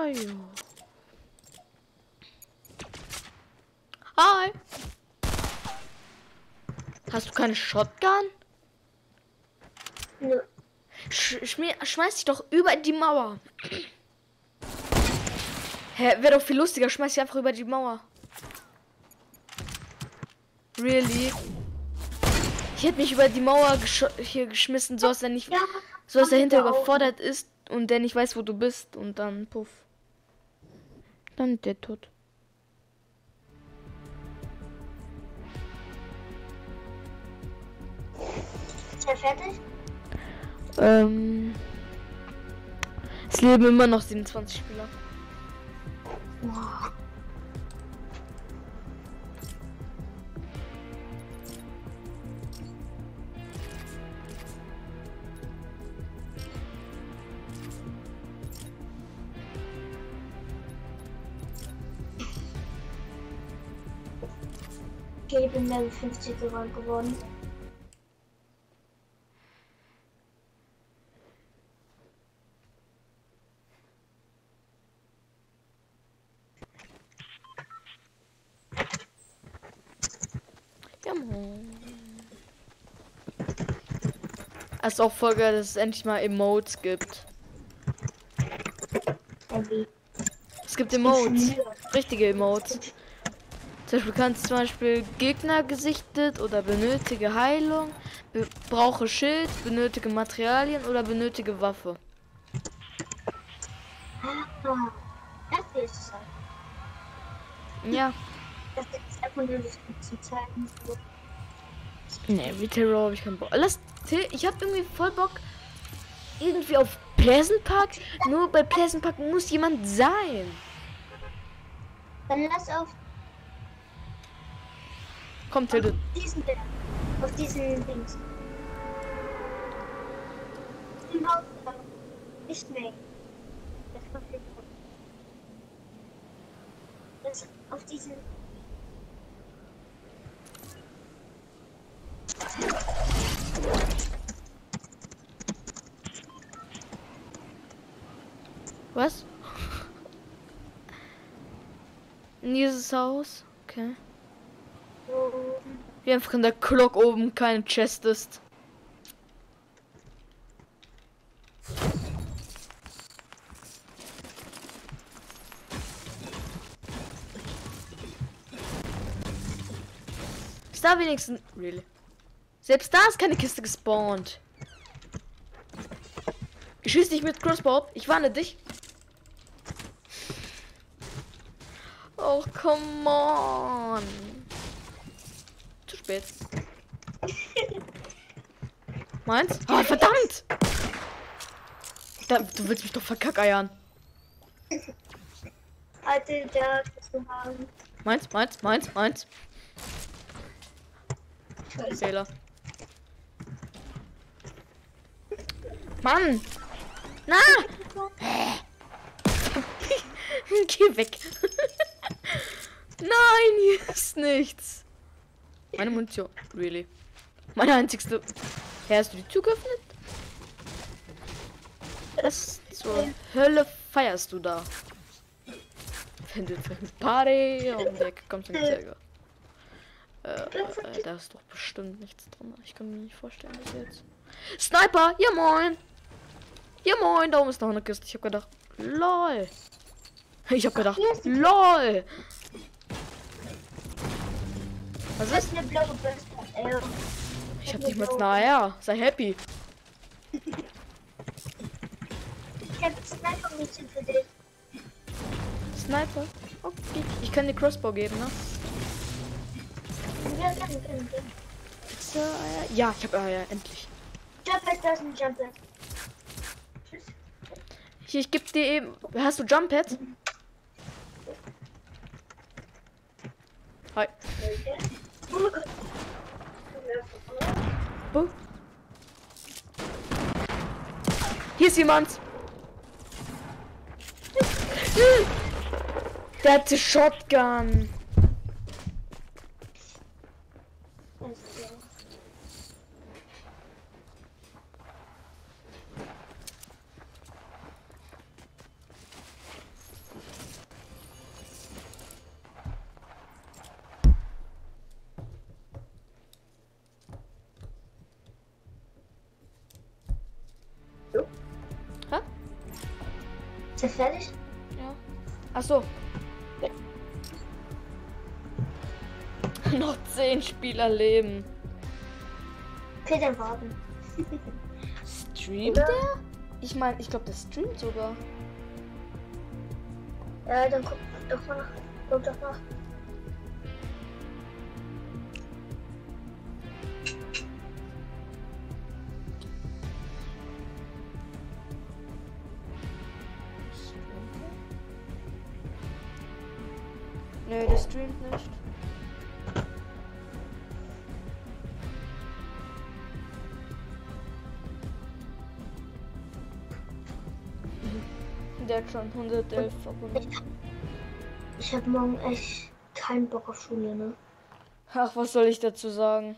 [SPEAKER 1] Mario. Hi. Hast du keine Shotgun?
[SPEAKER 2] Nö.
[SPEAKER 1] Schmeiß dich doch über die Mauer. Hä, wäre doch viel lustiger. Schmeiß dich einfach über die Mauer. Really? Ich hätte mich über die Mauer hier geschmissen, so dass er nicht,
[SPEAKER 2] Ja,
[SPEAKER 1] so dass er hinter
[SPEAKER 2] auch.
[SPEAKER 1] überfordert ist und der nicht weiß, wo du bist und dann puff. Dann ist der tot.
[SPEAKER 2] Ist er fertig?
[SPEAKER 1] Es leben immer noch 27 Spieler.
[SPEAKER 2] Wow. Okay, ich bin Level 50 geworden.
[SPEAKER 1] Ja, Mann. Es ist auch voll geil, dass es endlich mal Emotes gibt.
[SPEAKER 2] Irgendwie.
[SPEAKER 1] Es gibt Emotes. Richtige Emotes. Zum Beispiel kannst du zum Beispiel Gegner gesichtet oder benötige Heilung, brauche Schild, benötige Materialien oder benötige Waffe.
[SPEAKER 2] Ah, das ist es.
[SPEAKER 1] Ja.
[SPEAKER 2] Das ist einfach nur das zu zeigen.
[SPEAKER 1] Ne, wie Terror habe ich keinen Bock. Ich habe irgendwie voll Bock irgendwie auf Pleasant Park. Nur bei Pleasant Park muss jemand sein.
[SPEAKER 2] Dann lass auf
[SPEAKER 1] Komm, Tilde.
[SPEAKER 2] diesen Berg. Auf diesen Dings. Im Haus. Nicht mehr. Das kommt nicht vor. Das auf diesen.
[SPEAKER 1] Was? In dieses Haus? Okay. Wie einfach in der Glock oben keine Chest ist. Ist da wenigstens. Really? Selbst da ist keine Kiste gespawnt. Ich schieße dich mit Crossbow. Ich warne dich. Oh, come on. Zu spät. Meins? Oh, verdammt! Du willst mich doch verkackeiern.
[SPEAKER 2] Alte da zu haben.
[SPEAKER 1] Meins. Fehler. Mann! Na! Geh weg. Nein, hier ist nichts. Meine Munition. Really. Meine einzigste. Hast du die Tür geöffnet? Was zur Hölle feierst du da? Wenn du für eine Party um die Ecke kommst, dann Ärger. Da ist doch bestimmt nichts drin. Ich kann mir nicht vorstellen, dass jetzt. Sniper! Ja moin! Ja moin! Da oben ist noch eine Kiste. Ich hab gedacht, lol. Ich hab gedacht, lol. Was ist?
[SPEAKER 2] Eine blaue Bürste.
[SPEAKER 1] Ich hab nicht mal eine AR. Sei happy.
[SPEAKER 2] Ich hab Sniper-Munition für dich.
[SPEAKER 1] Sniper? Okay. Ich kann dir Crossbow geben, ne?
[SPEAKER 2] Ja, gerne.
[SPEAKER 1] So, ja, ich hab AR, endlich.
[SPEAKER 2] Jumppad, da ist ein Jumppad. Tschüss.
[SPEAKER 1] Hier, ich geb dir eben. Hast du Jumppad? Hi.
[SPEAKER 2] Oh Gott.
[SPEAKER 1] Wo? Hier ist jemand. Der hat die Shotgun.
[SPEAKER 2] Ist er fertig?
[SPEAKER 1] Ja. Ach so. Noch 10 Spieler leben.
[SPEAKER 2] Okay, dann warten.
[SPEAKER 1] Streamt
[SPEAKER 2] Oder?
[SPEAKER 1] der? Ich meine, ich glaube, der streamt sogar.
[SPEAKER 2] Ja, dann guck doch mal nach. Guck doch nach.
[SPEAKER 1] Nö, der streamt nicht. Der hat schon 111 Abonnenten.
[SPEAKER 2] Ich habe morgen echt keinen Bock auf Schule, ne?
[SPEAKER 1] Ach, was soll ich dazu sagen?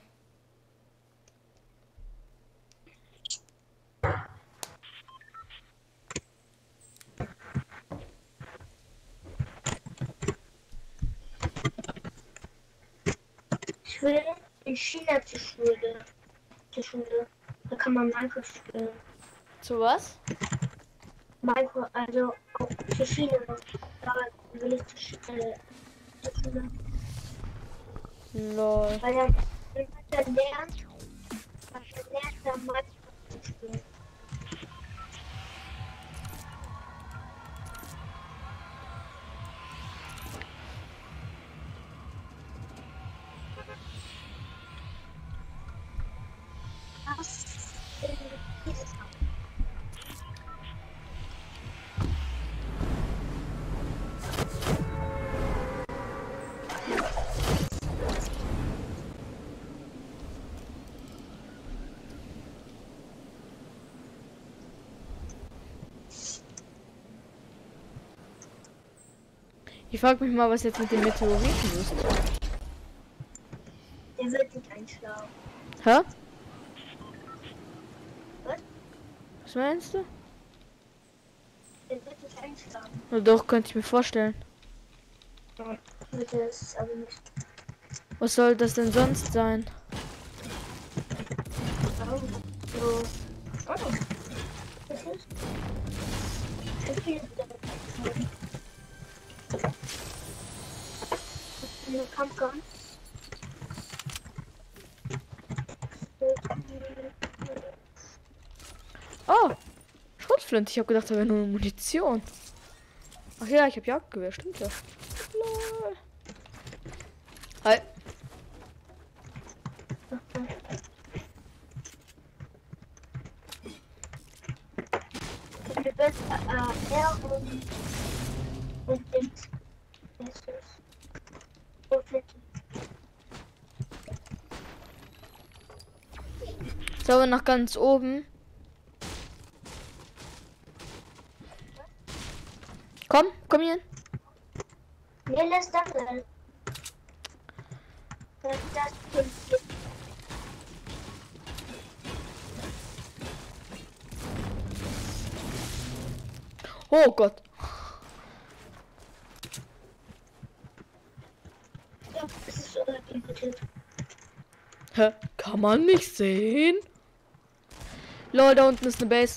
[SPEAKER 2] Ich will in China zur Schule. Da kann man Minecraft spielen.
[SPEAKER 1] Zu was?
[SPEAKER 2] Minecraft, also auch zur China. Da will ich zur Schule.
[SPEAKER 1] Lol.
[SPEAKER 2] Weil dann lernt dann Minecraft zu spielen. Was dieses
[SPEAKER 1] Ich frage mich mal, was jetzt mit dem Meteoriten ist.
[SPEAKER 2] Der wird nicht einschlagen.
[SPEAKER 1] Hä?
[SPEAKER 2] Was?
[SPEAKER 1] Was meinst du?
[SPEAKER 2] Der wird nicht einschlagen.
[SPEAKER 1] Na doch, könnte ich mir vorstellen.
[SPEAKER 2] Ja, wird es aber nicht.
[SPEAKER 1] Was soll das denn sonst sein?
[SPEAKER 2] Warum? So. Oh. Das ist. Das ist eine Pumpgun.
[SPEAKER 1] Oh, Schrotflinte. Ich habe gedacht, da wäre nur Munition. Ach ja, ich habe Jagdgewehr, stimmt ja. Lol. Hi.
[SPEAKER 2] Er und Dings.
[SPEAKER 1] Sollen wir nach ganz oben? Komm hier.
[SPEAKER 2] Nee, lass das sein. Das
[SPEAKER 1] Oh Gott.
[SPEAKER 2] ja, das ist so limited.
[SPEAKER 1] Hä? Kann man nicht sehen? Lol, da unten ist eine Base.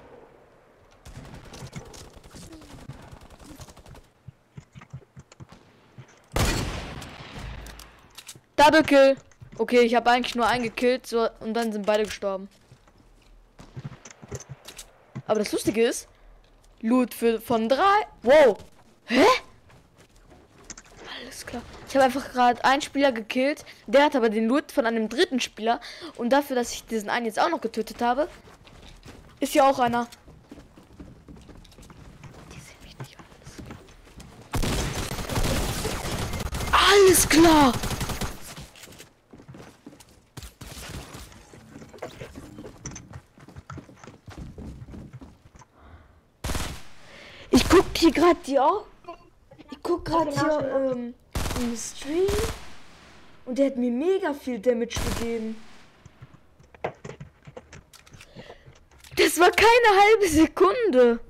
[SPEAKER 1] Double Kill. Okay, ich habe eigentlich nur einen gekillt, so, und dann sind beide gestorben. Aber das Lustige ist, Loot von 3. Wow. Hä? Alles klar. Ich habe einfach gerade einen Spieler gekillt. Der hat aber den Loot von einem dritten Spieler. Und dafür, dass ich diesen einen jetzt auch noch getötet habe, ist ja auch einer. Die sehen mich nicht alles klar. Ich guck hier gerade Ich guck gerade hier im Stream und der hat mir mega viel Damage gegeben. Das war keine halbe Sekunde.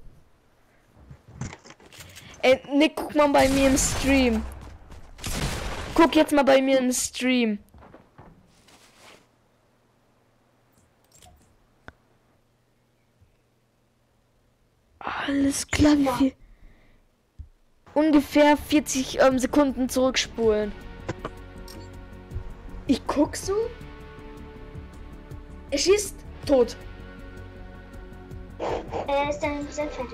[SPEAKER 1] Ey, Nick, guck mal bei mir im Stream. Guck jetzt mal bei mir im Stream. Alles Alles klar, wie viel? Ungefähr 40 Sekunden zurückspulen. Ich guck so. Er schießt. Tot.
[SPEAKER 2] Ist dein Cousin fertig?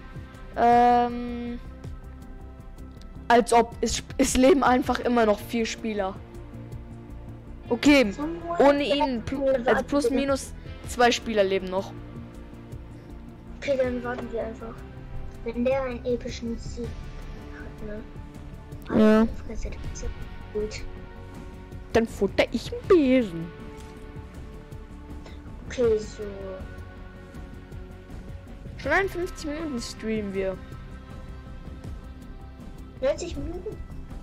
[SPEAKER 1] Als ob. Es leben einfach immer noch 4 Spieler. Okay, ohne ihn, also plus minus 2 Spieler leben noch.
[SPEAKER 2] Okay, dann warten wir einfach. Wenn der einen epischen Sieg hat, ne?
[SPEAKER 1] Ja.
[SPEAKER 2] Das ist gut.
[SPEAKER 1] Dann futter ich einen Besen.
[SPEAKER 2] Okay, so.
[SPEAKER 1] Schon 51 Minuten streamen wir.
[SPEAKER 2] 90 Minuten?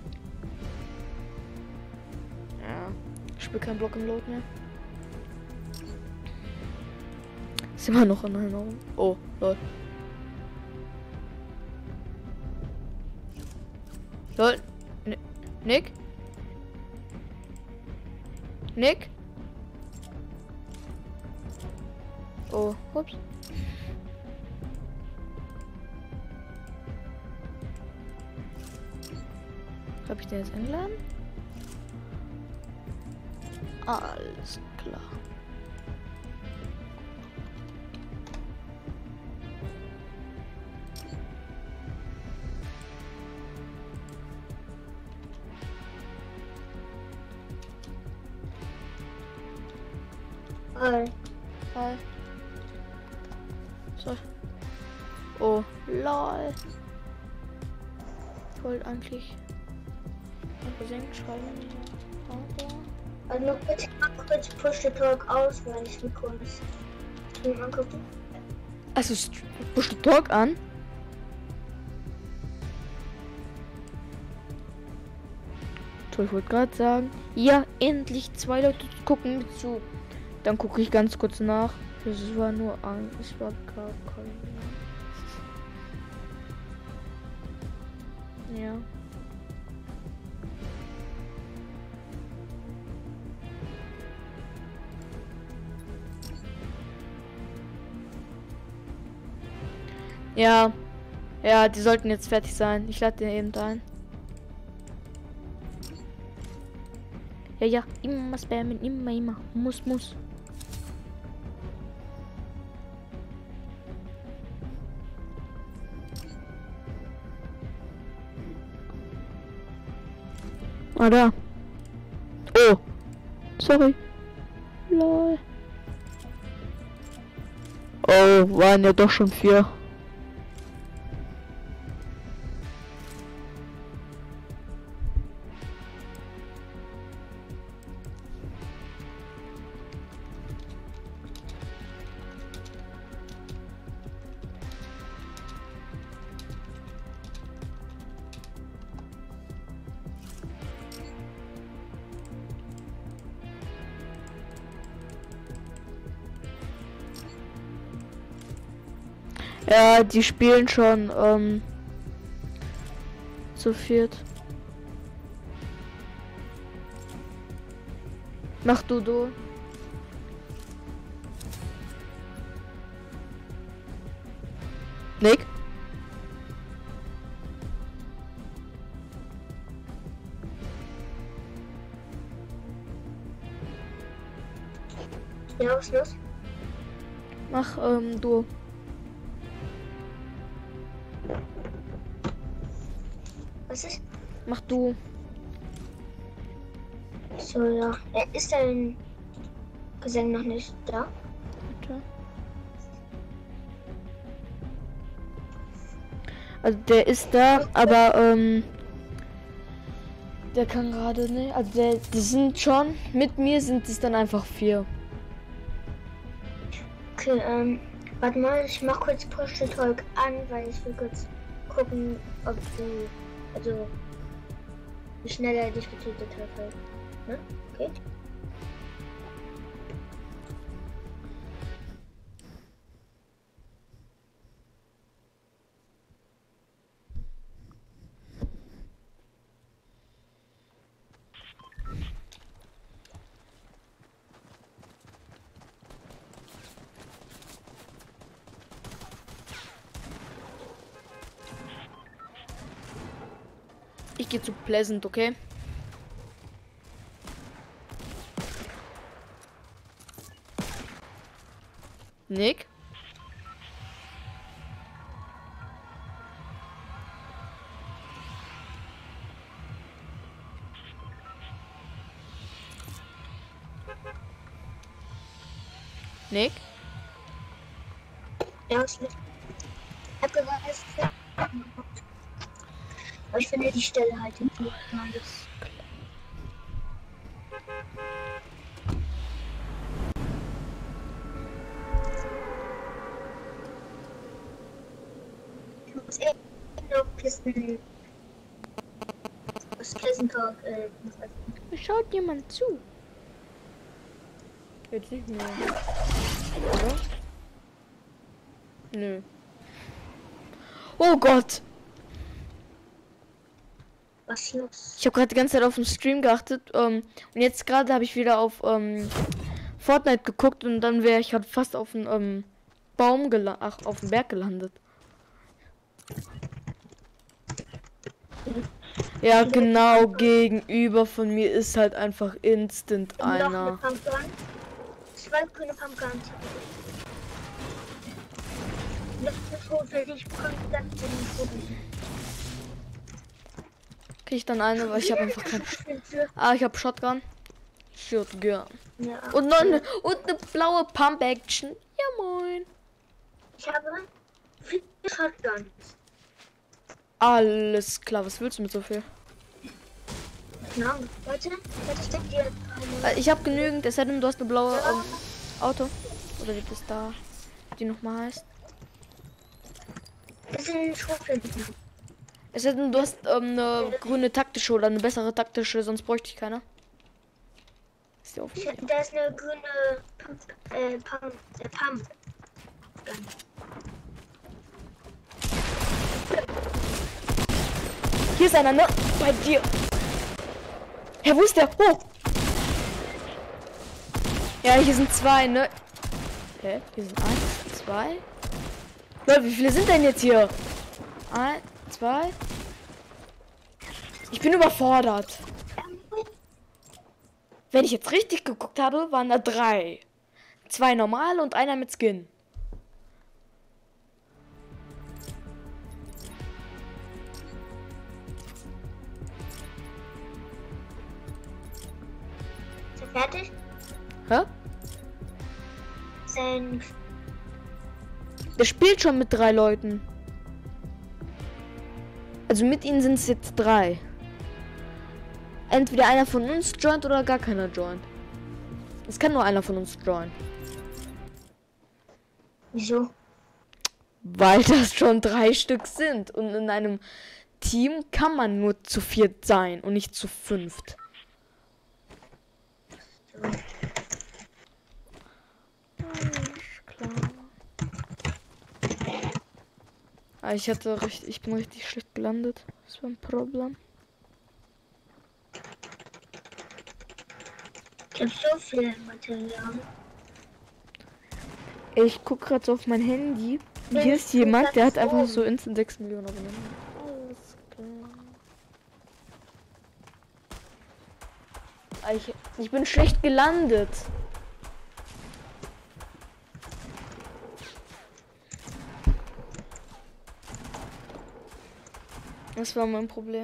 [SPEAKER 1] Ja. Ich spiele kein Block im Load mehr. Ist immer noch in Erinnerung. Oh, lol. Lol. Nick? Nick? Oh, ups. Hab ich den jetzt eingeladen? Alles klar.
[SPEAKER 2] Hi.
[SPEAKER 1] Hi. So. Oh, lol. Ich wollte eigentlich gesenkt schreiben. Aber
[SPEAKER 2] Also noch bitte mal kurz Push the Talk aus, weil ich mir kurz Stream angucke.
[SPEAKER 1] also push the talk an. So, ich wollte gerade sagen, ja, endlich 2 Leute gucken mit zu. Dann gucke ich ganz kurz nach. Das war nur ein, es war gar kein. Ja. Ja. Ja, die sollten jetzt fertig sein. Ich lade den eben ein. Ja, ja, immer spammen, immer. Muss. Ah, da. Oh. Sorry. Lol. Oh, waren ja doch schon 4. Ja, die spielen schon zu viert. Mach du. Nick?
[SPEAKER 2] Ja, was ist los?
[SPEAKER 1] Mach du.
[SPEAKER 2] Was ist?
[SPEAKER 1] Mach du.
[SPEAKER 2] So, ja. Ist dein Cousin noch nicht da?
[SPEAKER 1] Bitte. Also der ist da, aber der kann gerade nicht. Also die sind schon. Mit mir sind es dann einfach 4.
[SPEAKER 2] Okay, warte mal, ich mach kurz Push the Talk an, weil ich will kurz gucken, ob du, also, wie schnell er dich getötet hat halt. Ne? Okay.
[SPEAKER 1] Ich gehe zu Pleasant, okay? Nick? Nick?
[SPEAKER 2] Ja, ist mit. Ich hab gesagt, es ist ja. Aber ich finde die Stelle halt in alles. Ich muss eben noch Kisten. Das Kissentalk,
[SPEAKER 1] Schaut jemand zu? Jetzt nicht mehr. Oder? Nö. Oh Gott!
[SPEAKER 2] was ist los?
[SPEAKER 1] Ich habe gerade die ganze Zeit auf den Stream geachtet. Und jetzt gerade habe ich wieder auf Fortnite geguckt und dann wäre ich gerade fast auf den auf den Berg gelandet. Ja, genau gegenüber von mir ist halt einfach instant einer.
[SPEAKER 2] Zwei grüne Pumpguns. Das ist hochwertig, kommt ganz in den Fotos.
[SPEAKER 1] Krieg ich dann eine, weil ich habe einfach kein. Ah, ich habe Shotgun. Shotgun.
[SPEAKER 2] Ja.
[SPEAKER 1] Und noch eine blaue Pump Action. Ja moin.
[SPEAKER 2] Ich habe 4 Shotguns.
[SPEAKER 1] Alles klar, was willst du mit so viel?
[SPEAKER 2] Ja, warte, steckt dir eine.
[SPEAKER 1] Ich habe genügend, es sei denn, du hast eine blaue Auto. Oder wie das da die nochmal heißt.
[SPEAKER 2] Das sind Schrotflinten.
[SPEAKER 1] Es sei denn, du hast eine grüne taktische oder eine bessere taktische, sonst bräuchte ich keine. Ist die offen?
[SPEAKER 2] Da ist eine grüne Pump.
[SPEAKER 1] Hier ist einer, ne? Bei dir. Hä, wo ist der? Oh! Ja, hier sind zwei, ne? Hä? Hier sind 1, 2. Leute, wie viele sind denn jetzt hier? 1, 2. Ich bin überfordert. Wenn ich jetzt richtig geguckt habe, waren da 3. 2 normal und einer mit Skin.
[SPEAKER 2] Ist er fertig?
[SPEAKER 1] Hä? Der spielt schon mit 3 Leuten. Also mit ihnen sind es jetzt 3. Entweder einer von uns joint oder gar keiner joint. Es kann nur einer von uns joinen.
[SPEAKER 2] Wieso?
[SPEAKER 1] Weil das schon 3 Stück sind. Und in einem Team kann man nur zu 4 sein und nicht zu 5.
[SPEAKER 2] So.
[SPEAKER 1] Klar. Ah, ich bin richtig schlecht gelandet. Das war ein Problem.
[SPEAKER 2] Ich habe so viel Material.
[SPEAKER 1] Ich guck gerade so auf mein Handy. Und hier ist jemand, der hat einfach so instant 6 Millionen Abonnenten. Alles klar. Ich bin schlecht gelandet. Das war mein Problem.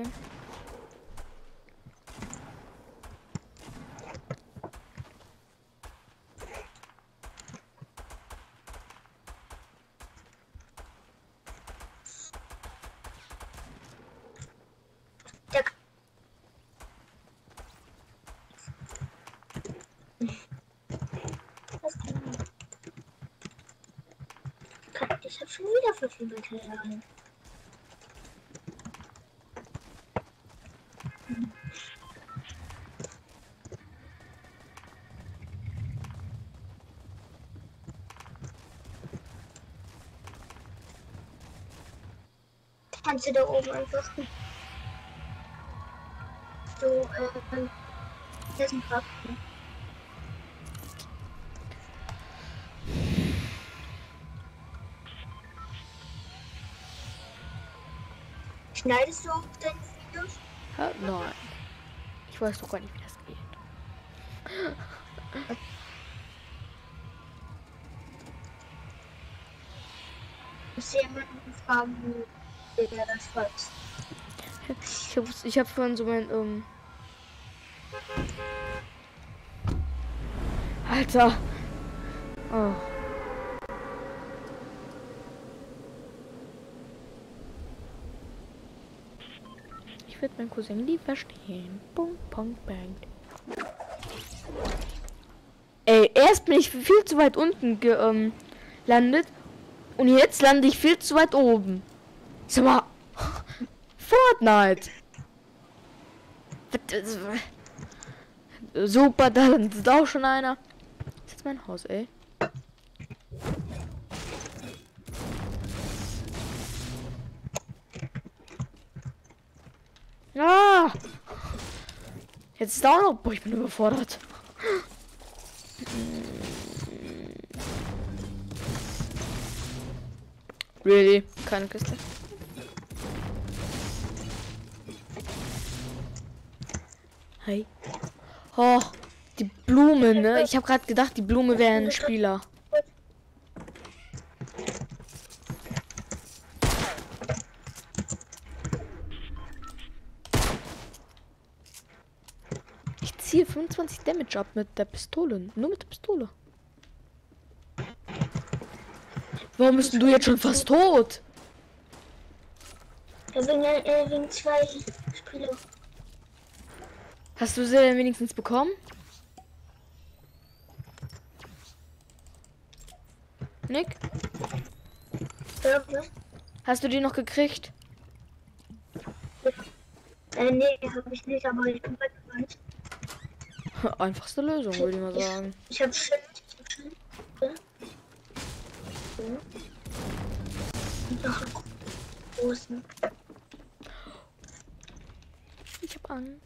[SPEAKER 2] Ich habe schon wieder so viel Material. Kannst du da oben einfach so dessen Kraft. Schneidest du auch deine Videos?
[SPEAKER 1] Hä? Nein. Ich weiß doch gar nicht, wie das geht.
[SPEAKER 2] Ich sehe jemanden fragen, der das weiß.
[SPEAKER 1] Ich hab vorhin so mein, Alter. Oh. Ich werde meinen Cousin nie verstehen. Bum, pong, bang. Ey, erst bin ich viel zu weit unten gelandet. Und jetzt lande ich viel zu weit oben. Sag mal. Fortnite. Super, da landet auch schon einer. Das ist jetzt mein Haus, ey. Ah! Jetzt ist da auch noch. Boah, ich bin überfordert. Really? Keine Kiste. Hi. Oh, die Blume, ne? Ich habe gerade gedacht, die Blume wäre ein Spieler. Ich ziehe 25 Damage ab mit der Pistole. Nur mit der Pistole. Warum bist du jetzt schon fast tot?
[SPEAKER 2] Wegen 2 Spieler.
[SPEAKER 1] Hast du sie denn wenigstens bekommen? Nick?
[SPEAKER 2] Ja, was?
[SPEAKER 1] Hast du die noch gekriegt?
[SPEAKER 2] Nee, habe ich nicht, aber ich bin weggerannt.
[SPEAKER 1] Einfachste Lösung, würde ich mal sagen.
[SPEAKER 2] Ich hab Schild. Ja. Noch einen großen.
[SPEAKER 1] Ich hab Angst.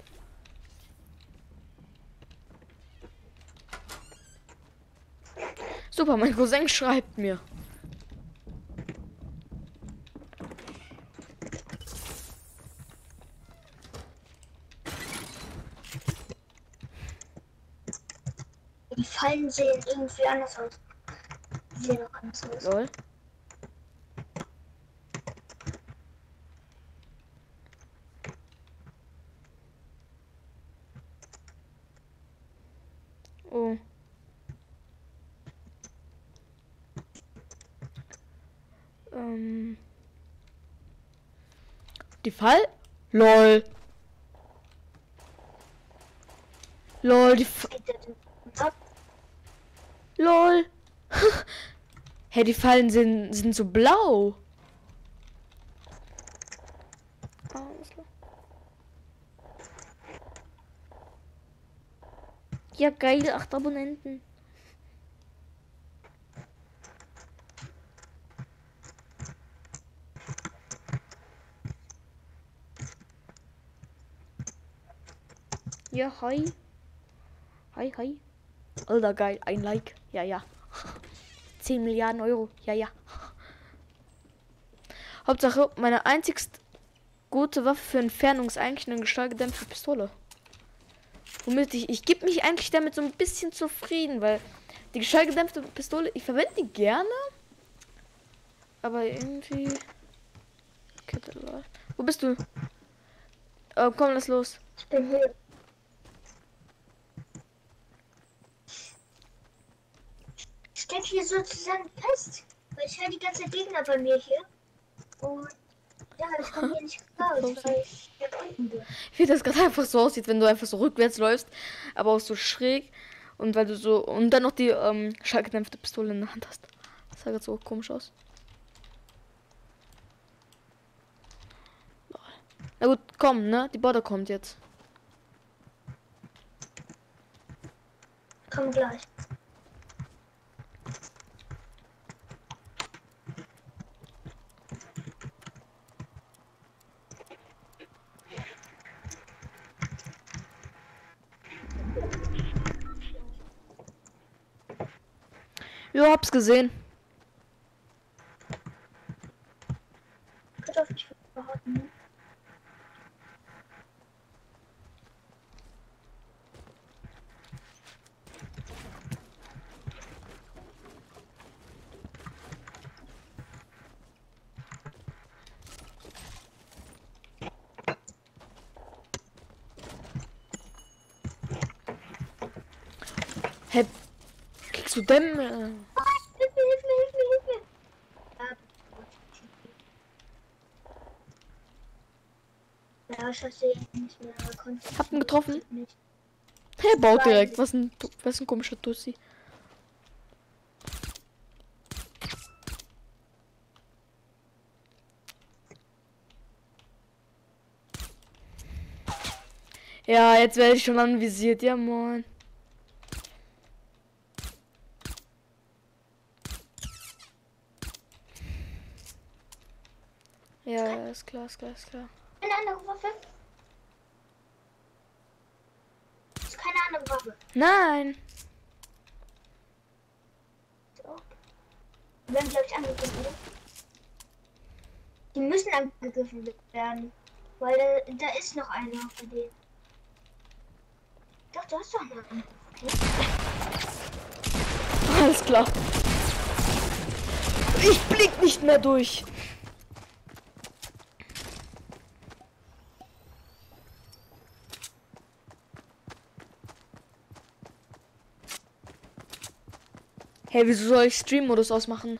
[SPEAKER 1] Super, mein Cousin schreibt mir.
[SPEAKER 2] Die Fallen sehen irgendwie anders aus. Die sehen auch anders aus.
[SPEAKER 1] Lol. Oh. Die Fall? LOL. LOL,
[SPEAKER 2] Geht der denn ab?
[SPEAKER 1] LOL. Hey, die Fallen sind so blau. Ja, geil, 8 Abonnenten. Ja, hi. Hi, hi. Alter, geil, ein Like. Ja, ja. 10 Milliarden Euro. Ja, ja. Hauptsache, meine einzigst gute Waffe für Entfernung ist eigentlich eine stahlgedämpfte Pistole. Womit ich gebe mich eigentlich damit so ein bisschen zufrieden, weil die stahlgedämpfte Pistole, ich verwende die gerne. Aber irgendwie... Okay, wo bist du? Komm, lass los.
[SPEAKER 2] Ich bin hier. Ich stecke hier sozusagen fest. Weil ich höre die ganze Gegner bei mir hier. Und ja, ich komme hier nicht raus, weil ich hier unten bin.
[SPEAKER 1] Wie das gerade einfach so aussieht, wenn du einfach so rückwärts läufst, aber auch so schräg. Und weil du so... Und dann noch die schallgedämpfte Pistole in der Hand hast. Das sah gerade so komisch aus. Na gut, komm, ne? Die Border kommt jetzt.
[SPEAKER 2] Komm gleich.
[SPEAKER 1] Ja, hab's gesehen.
[SPEAKER 2] Bitte auf mich behaupten, ne?
[SPEAKER 1] Hä? Kriegst du Dämme?
[SPEAKER 2] Hilf mir. Ja, ich hatte ihn nicht mehr.
[SPEAKER 1] Hab ihn getroffen.
[SPEAKER 2] Nicht.
[SPEAKER 1] Hey, baut direkt. Was ein komischer Tussi. Ja, jetzt werde ich schon anvisiert. Ja, moin. Ja, ist klar.
[SPEAKER 2] Eine andere Waffe? Das ist keine andere Waffe.
[SPEAKER 1] Nein.
[SPEAKER 2] So. Die werden, glaube ich, angegriffen. Die müssen angegriffen werden. Weil da ist noch einer von denen. Doch, du hast doch noch einen. Okay.
[SPEAKER 1] Alles klar. Ich blick nicht mehr durch. Hey, wieso soll ich Stream-Modus ausmachen?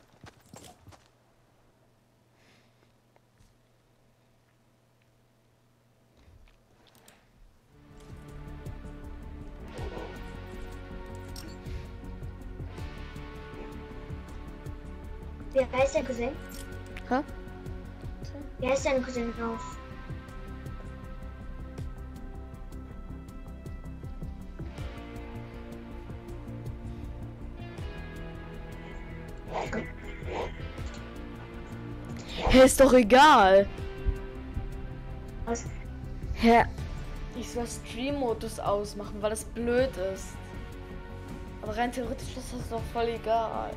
[SPEAKER 2] Wie heißt der Cousin?
[SPEAKER 1] Hä?
[SPEAKER 2] Wie heißt dein Cousin auf?
[SPEAKER 1] Hey, ist doch egal.
[SPEAKER 2] Was?
[SPEAKER 1] Hä? Ich soll Stream-Modus ausmachen, weil das blöd ist. Aber rein theoretisch ist das doch voll egal.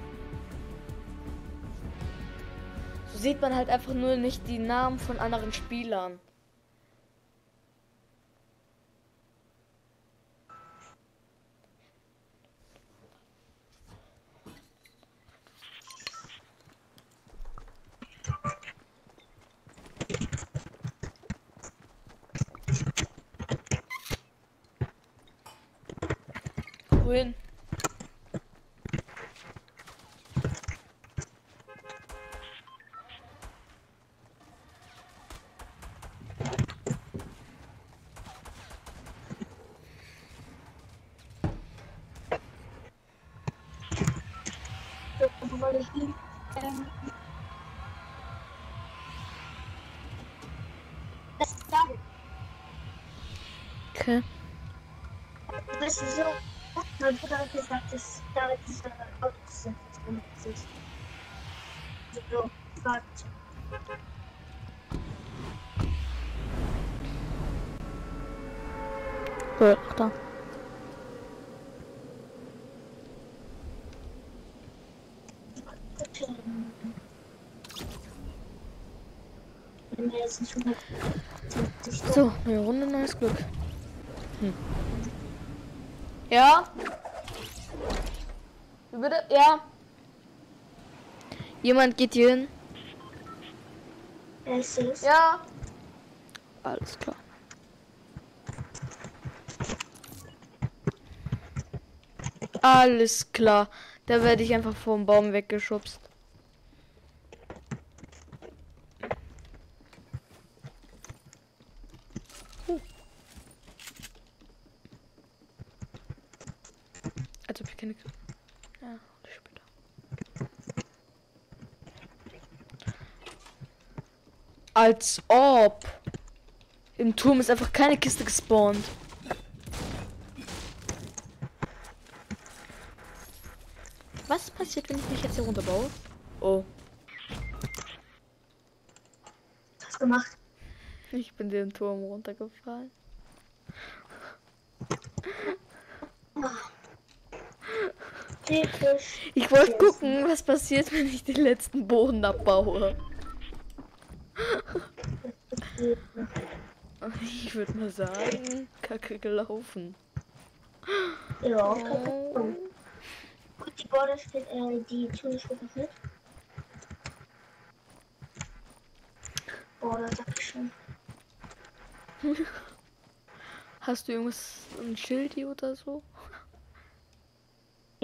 [SPEAKER 1] So sieht man halt einfach nur nicht die Namen von anderen Spielern. Wohin?
[SPEAKER 2] So, wo soll ich hin? Das ist David.
[SPEAKER 1] Okay.
[SPEAKER 2] Weißt du, so, mein Bruder hat gesagt, dass David diese Autos sind. So, warte.
[SPEAKER 1] So, ach da.
[SPEAKER 2] Wenn wir jetzt nicht 100
[SPEAKER 1] So, eine Runde, neues Glück. Ja? Wie bitte? Ja. Jemand geht hier hin.
[SPEAKER 2] ist es.
[SPEAKER 1] Ja. Alles klar. Alles klar. Da werde ich einfach vom Baum weggeschubst. Als ob ich keine... Ja, später. Als ob. Im Turm ist einfach keine Kiste gespawnt. Was passiert, wenn ich mich jetzt hier runterbaue? Oh.
[SPEAKER 2] Was hast du gemacht?
[SPEAKER 1] Ich bin den Turm runtergefallen.
[SPEAKER 2] Typisch.
[SPEAKER 1] Ich wollte gucken, was passiert, wenn ich den letzten Boden abbaue. Ich würde mal sagen, kacke gelaufen.
[SPEAKER 2] Ja,
[SPEAKER 1] Oh.
[SPEAKER 2] gut, die Border steht, die Zone steht noch mit. Border, sag ich schon.
[SPEAKER 1] Hast du irgendwas, ein Schildi oder so?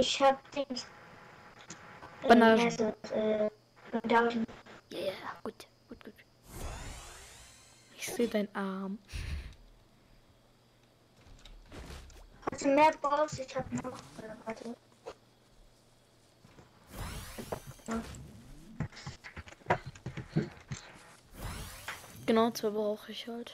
[SPEAKER 2] Ich hab den.
[SPEAKER 1] Bandagen.
[SPEAKER 2] Bandagen.
[SPEAKER 1] Ja, ja, gut. Ich sehe deinen Arm.
[SPEAKER 2] Hast du mehr brauchst? Ich hab noch. Warte.
[SPEAKER 1] Genau, 2 brauche ich halt.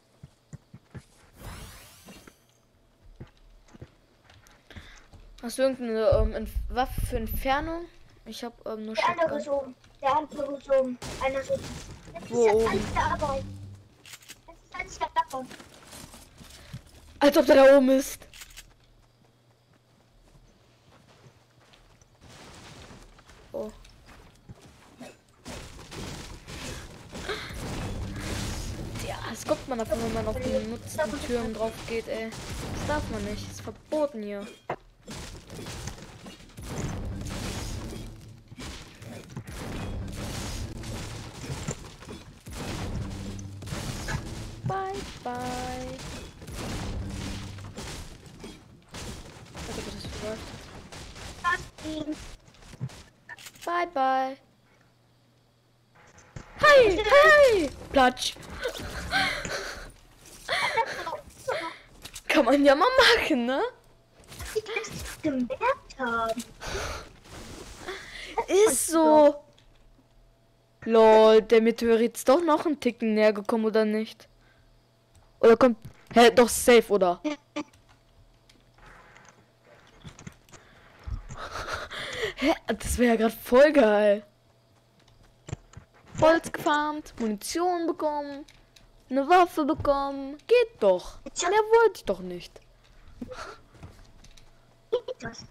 [SPEAKER 1] Hast du irgendeine Waffe für Entfernung? Ich habe nur
[SPEAKER 2] Der andere ist
[SPEAKER 1] Shotgun.
[SPEAKER 2] oben. Der andere ist oben. Einer ist oben. Das ist
[SPEAKER 1] Wo
[SPEAKER 2] jetzt
[SPEAKER 1] oben?
[SPEAKER 2] alles der Arbeit. Das ist alles der Arbeit.
[SPEAKER 1] Als ob der da oben ist. Oh. Ja, das guckt man davon, wenn man auf die benutzten Türen drauf geht, ey. Das darf man nicht. Das ist verboten hier. Bye, bye. Also, das ist läuft. Bye, bye. Hi, hi. Platsch. Kann man ja mal machen, ne?
[SPEAKER 2] Ich das nicht gemerkt haben.
[SPEAKER 1] Ist so. Lol, der Meteorit ist doch noch ein Ticken näher gekommen, oder nicht? Oder kommt... Hä, doch safe, oder? Hä, das wäre ja gerade voll geil. Holz gefarmt, Munition bekommen, eine Waffe bekommen. Geht doch. Mehr wollte ich doch nicht.
[SPEAKER 2] Geht das?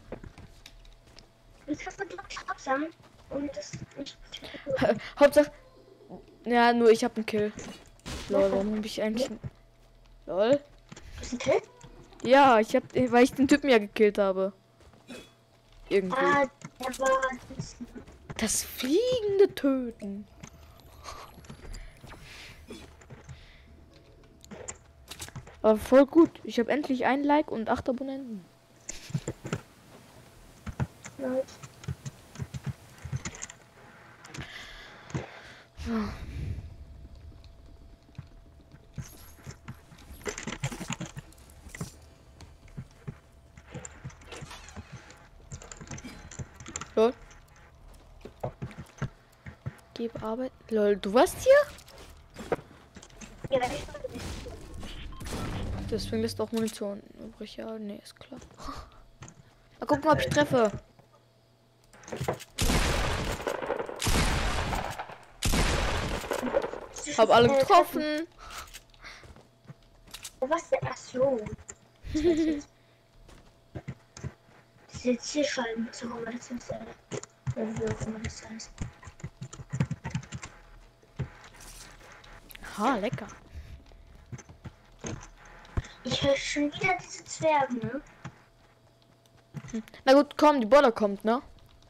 [SPEAKER 2] Ich kann man gleich absagen und das nicht.
[SPEAKER 1] Hauptsache... Ja, nur ich habe einen Kill. Lol, warum hab ich eigentlich... Lol.
[SPEAKER 2] Ist ein Kill?
[SPEAKER 1] Ja, weil ich den Typen ja gekillt habe. Irgendwie.
[SPEAKER 2] Ah, der war.
[SPEAKER 1] Das fliegende Töten. Aber voll gut. Ich habe endlich ein Like und 8 Abonnenten.
[SPEAKER 2] Nice.
[SPEAKER 1] So. Lol. Gib Arbeit. Lol, du warst hier?
[SPEAKER 2] Ja, ich wollte nicht.
[SPEAKER 1] Deswegen ist auch Munition übrig. Ja, nee, ist klar. Mal gucken, ob ich treffe. Hab alle getroffen.
[SPEAKER 2] Was denn? Ach so. Diese Zielscheiben, so auch immer das ist. Wie auch immer das heißt.
[SPEAKER 1] Ha, lecker.
[SPEAKER 2] Ich höre schon wieder diese Zwerge, ne?
[SPEAKER 1] Na gut, komm, die Boller kommt, ne?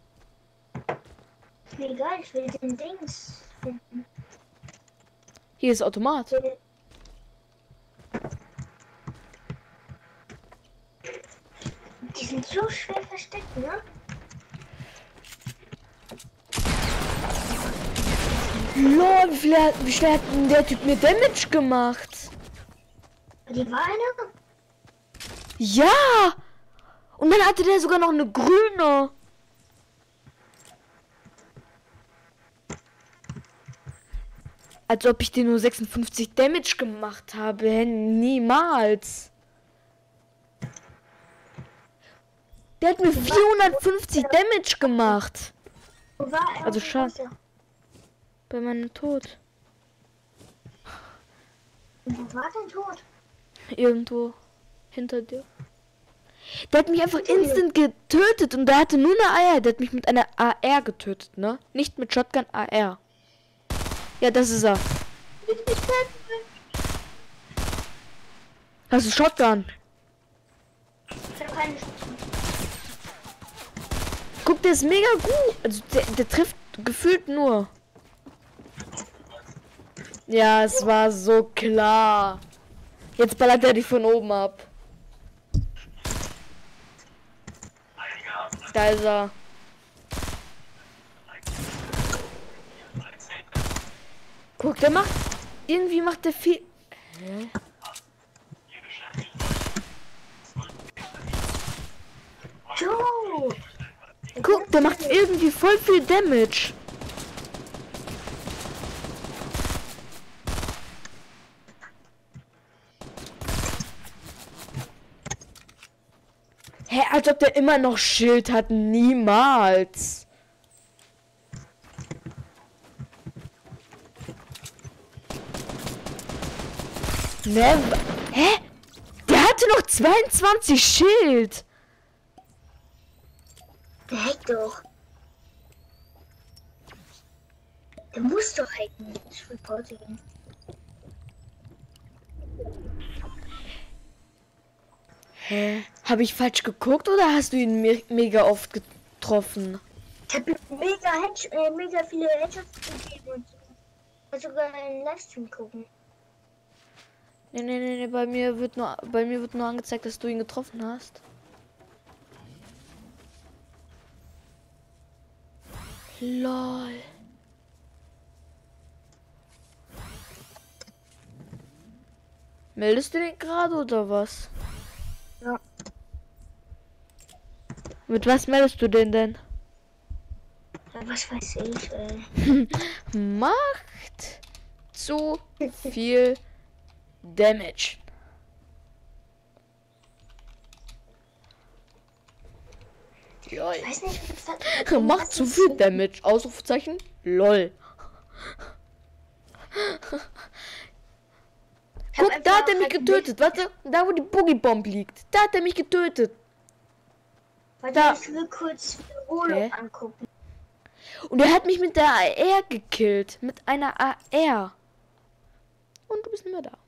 [SPEAKER 2] Ist mir egal, ich will den Dings finden.
[SPEAKER 1] Hier ist Automat.
[SPEAKER 2] Die sind so schwer versteckt, ne?
[SPEAKER 1] Lol, wie schwer hat denn der Typ mir Damage gemacht?
[SPEAKER 2] Die war eine?
[SPEAKER 1] Ja! Und dann hatte der sogar noch eine grüne. Als ob ich dir nur 56 Damage gemacht habe. Hä, niemals. Der hat mir 450 Damage gemacht.
[SPEAKER 2] Wo war er?
[SPEAKER 1] Also Schaden. Bei meinem Tod.
[SPEAKER 2] Wo war denn tot?
[SPEAKER 1] Irgendwo hinter dir. Der hat mich einfach instant getötet und der hatte nur eine AR. Der hat mich mit einer AR getötet, ne? Nicht mit Shotgun AR. Ja, das ist er. Hast du Shotgun?
[SPEAKER 2] Ich hab keine Chance.
[SPEAKER 1] Guck, der ist mega gut. Also der trifft gefühlt nur. Ja, es war so klar. Jetzt ballert er dich von oben ab. Da ist er. Guck, der macht... Irgendwie macht der viel... Hä?
[SPEAKER 2] Jo!
[SPEAKER 1] Guck, der macht irgendwie voll viel Damage. Hä, als ob der immer noch Schild hat. Niemals. Ne? Hä? Der hatte noch 22 Schild.
[SPEAKER 2] Der hackt doch. Der muss doch hacken. Ich reporte ihn.
[SPEAKER 1] Hä? Habe ich falsch geguckt oder hast du ihn mega oft getroffen?
[SPEAKER 2] Ich habe mega viele Headshots gegeben und so. Also sogar einen Livestream gucken.
[SPEAKER 1] Nee, bei mir wird nur angezeigt, dass du ihn getroffen hast. Lol. Meldest du den gerade oder was?
[SPEAKER 2] Ja.
[SPEAKER 1] Mit was meldest du den denn?
[SPEAKER 2] Ja, was weiß ich, ey.
[SPEAKER 1] Macht zu viel Damage. Lol.
[SPEAKER 2] Ich weiß nicht, was
[SPEAKER 1] Macht zu viel Damage. Ausrufezeichen. Lol. Guck, da hat er mich getötet. Warte, da wo die Boogie-Bomb liegt. Da hat er mich getötet.
[SPEAKER 2] Da. Ich will kurz Wiederholung angucken.
[SPEAKER 1] Und er hat mich mit der AR gekillt. Mit einer AR. Und du bist nicht mehr da.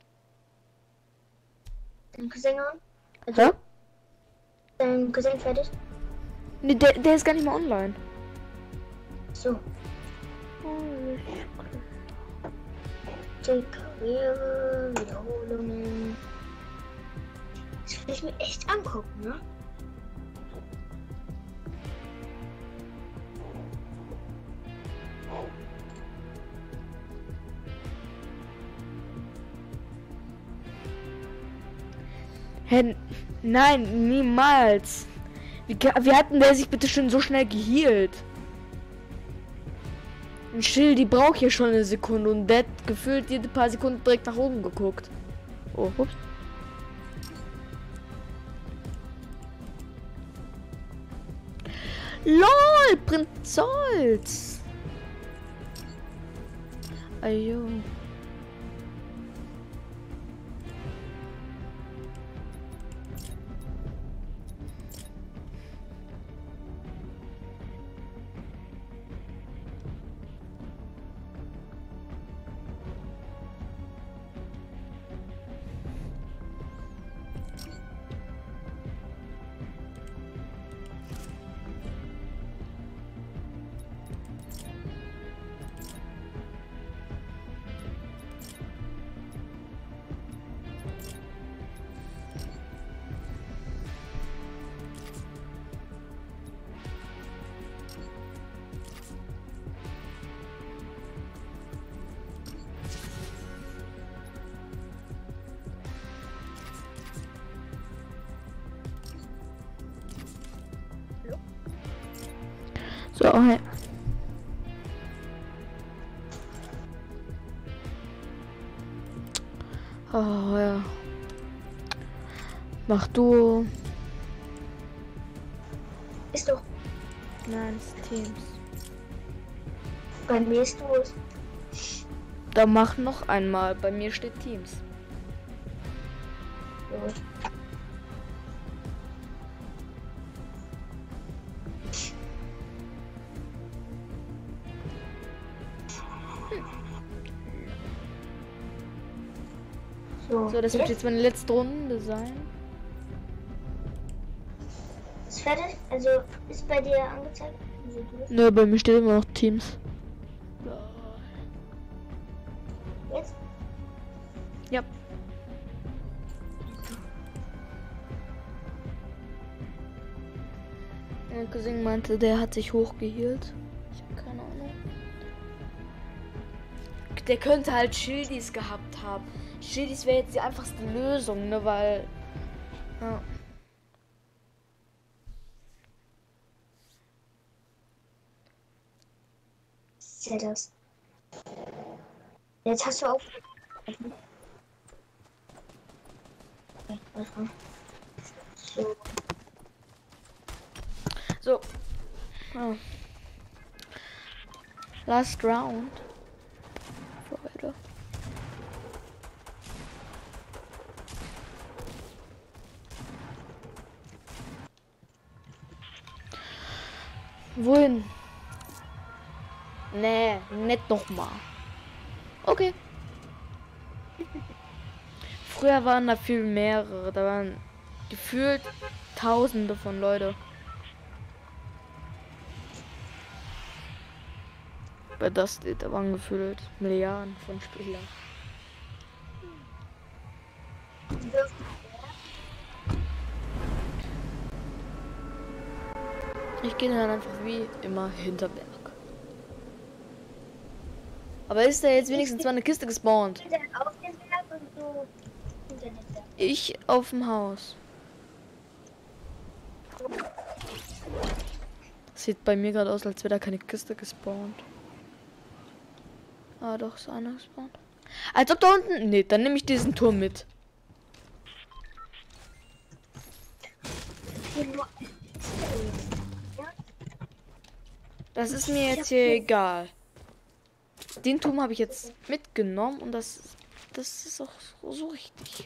[SPEAKER 2] Dein Cousin an?
[SPEAKER 1] Hä?
[SPEAKER 2] Dein Cousin fertig?
[SPEAKER 1] Nee, der ist gar nicht mehr online.
[SPEAKER 2] So. Die Karriere, Wiederholungen. Das will ich mir echt angucken, ne?
[SPEAKER 1] Hä? Nein, niemals. Wie hatten der sich bitte schon so schnell gehealt? Ein Schild, die braucht hier schon eine Sekunde und der hat gefühlt jede paar Sekunden direkt nach oben geguckt. Oh, ups. LOL, Prinz Zolz. Ayo. So, hey. Oh ja. Mach du.
[SPEAKER 2] Ist doch.
[SPEAKER 1] Nein, es ist Teams.
[SPEAKER 2] Bei mir ist du es.
[SPEAKER 1] Da mach noch einmal. Bei mir steht Teams.
[SPEAKER 2] Gut.
[SPEAKER 1] So, das wird jetzt meine letzte Runde sein.
[SPEAKER 2] Ist fertig? Also ist bei dir angezeigt?
[SPEAKER 1] Nö, bei mir steht immer noch Teams.
[SPEAKER 2] Jetzt?
[SPEAKER 1] Ja. Mein Cousin meinte, der hat sich hochgehielt. Ich habe keine Ahnung. Der könnte halt Schildis gehabt haben. Schildis wäre jetzt die einfachste Lösung, ne, weil... Ja.
[SPEAKER 2] Ist ja das. Jetzt hast du auch. So.
[SPEAKER 1] So. Ja. Last round. Für heute. Wohin? Nee, nicht nochmal. Okay. Früher waren da viel mehrere. Da waren gefühlt Tausende von Leute. Bei das, da waren gefühlt Milliarden von Spielern. Ich gehe dann einfach wie immer hinter Berg. Aber ist da jetzt wenigstens mal eine Kiste gespawnt?
[SPEAKER 2] Auf dem Berg und du hinter dem Berg.
[SPEAKER 1] Ich auf dem Haus. Sieht bei mir gerade aus, als wäre da keine Kiste gespawnt. Ah, doch, ist einer gespawnt. Als ob da unten... Nee, dann nehme ich diesen Turm mit. Das ist mir jetzt hier egal. Den Turm habe ich jetzt mitgenommen und das ist auch so richtig.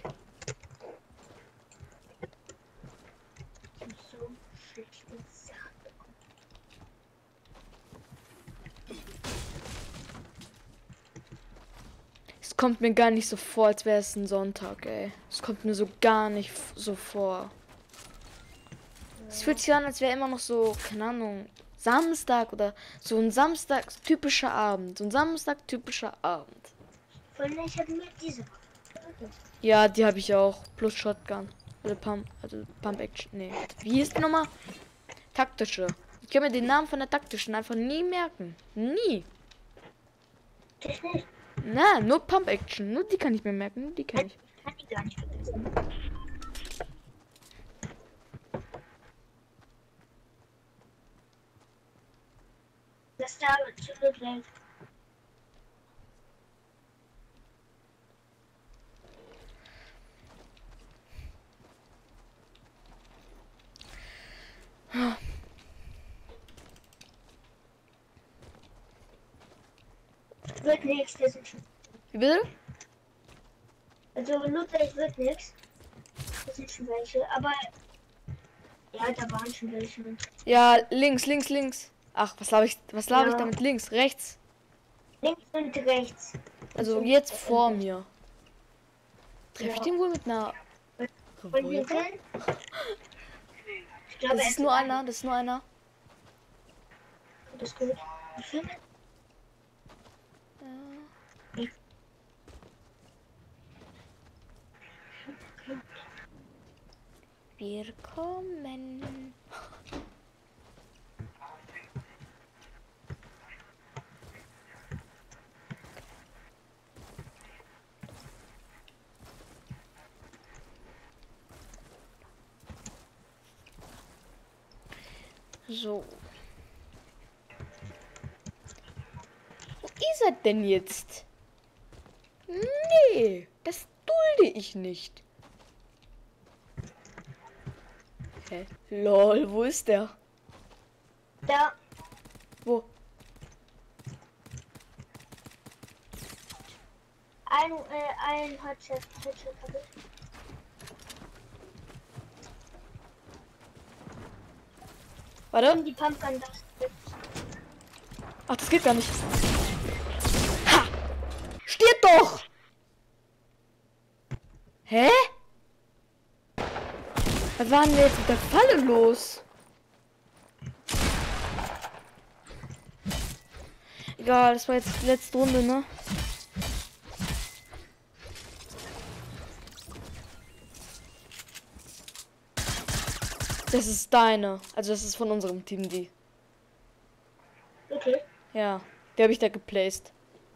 [SPEAKER 1] Es kommt mir gar nicht so vor, als wäre es ein Sonntag, ey. Es kommt mir so gar nicht so vor. Es fühlt sich an, als wäre immer noch so, keine Ahnung, Samstag oder so ein Samstag typischer Abend. So ein Samstag typischer Abend.
[SPEAKER 2] Von ich habe nur diese.
[SPEAKER 1] Ja, die habe ich auch. Plus Shotgun. Also Pump Action. Nee. Wie hieß die nochmal? Taktische. Ich kann mir den Namen von der taktischen einfach nie merken. Nie.
[SPEAKER 2] Das nicht.
[SPEAKER 1] Na, nur Pump Action. Nur die kann ich mir merken. Nur die kann ich.
[SPEAKER 2] Kann ich gar nicht vergessen. Das da zündet weg. Wird nichts, das sind schon.
[SPEAKER 1] Wie bitte?
[SPEAKER 2] Also Luther wird nichts. Das sind schon welche, aber ja, da waren schon welche.
[SPEAKER 1] Ja, links. Ach, was laber ich
[SPEAKER 2] Ja.
[SPEAKER 1] damit links? Rechts.
[SPEAKER 2] Links und rechts.
[SPEAKER 1] Also jetzt vor mir. Treffe ich
[SPEAKER 2] Ja.
[SPEAKER 1] den wohl mit einer
[SPEAKER 2] Und hier
[SPEAKER 1] Revolver?
[SPEAKER 2] drin? Ich glaube,
[SPEAKER 1] Das ist nur einer, das ist nur einer.
[SPEAKER 2] Das ist gut. Wie viele?
[SPEAKER 1] Wir kommen. So. Wo ist er denn jetzt? Nee, das dulde ich nicht. Hä? Lol, wo ist der?
[SPEAKER 2] Da.
[SPEAKER 1] Wo?
[SPEAKER 2] Ein Headshot kaputt.
[SPEAKER 1] Warte.
[SPEAKER 2] Die Pumpgun das.
[SPEAKER 1] Ach, das geht gar nicht. Ha! Stirb doch! Hä? Was war denn jetzt mit der Falle los? Egal, das war jetzt die letzte Runde, ne? Das ist deine. Also das ist von unserem Team die.
[SPEAKER 2] Okay.
[SPEAKER 1] Ja, die habe ich da geplaced.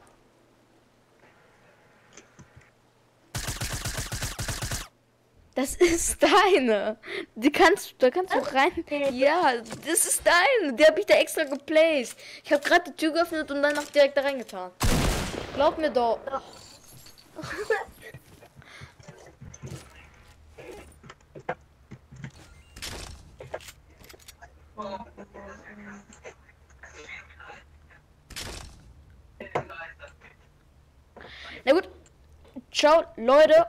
[SPEAKER 1] Das ist deine. Da kannst du rein. Ja, das ist deine. Die habe ich da extra geplaced. Ich habe gerade die Tür geöffnet und dann noch direkt da reingetan. Glaub mir doch. Na gut. Ciao, Leute.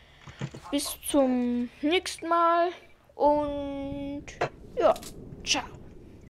[SPEAKER 1] Bis zum nächsten Mal. Und ja, ciao.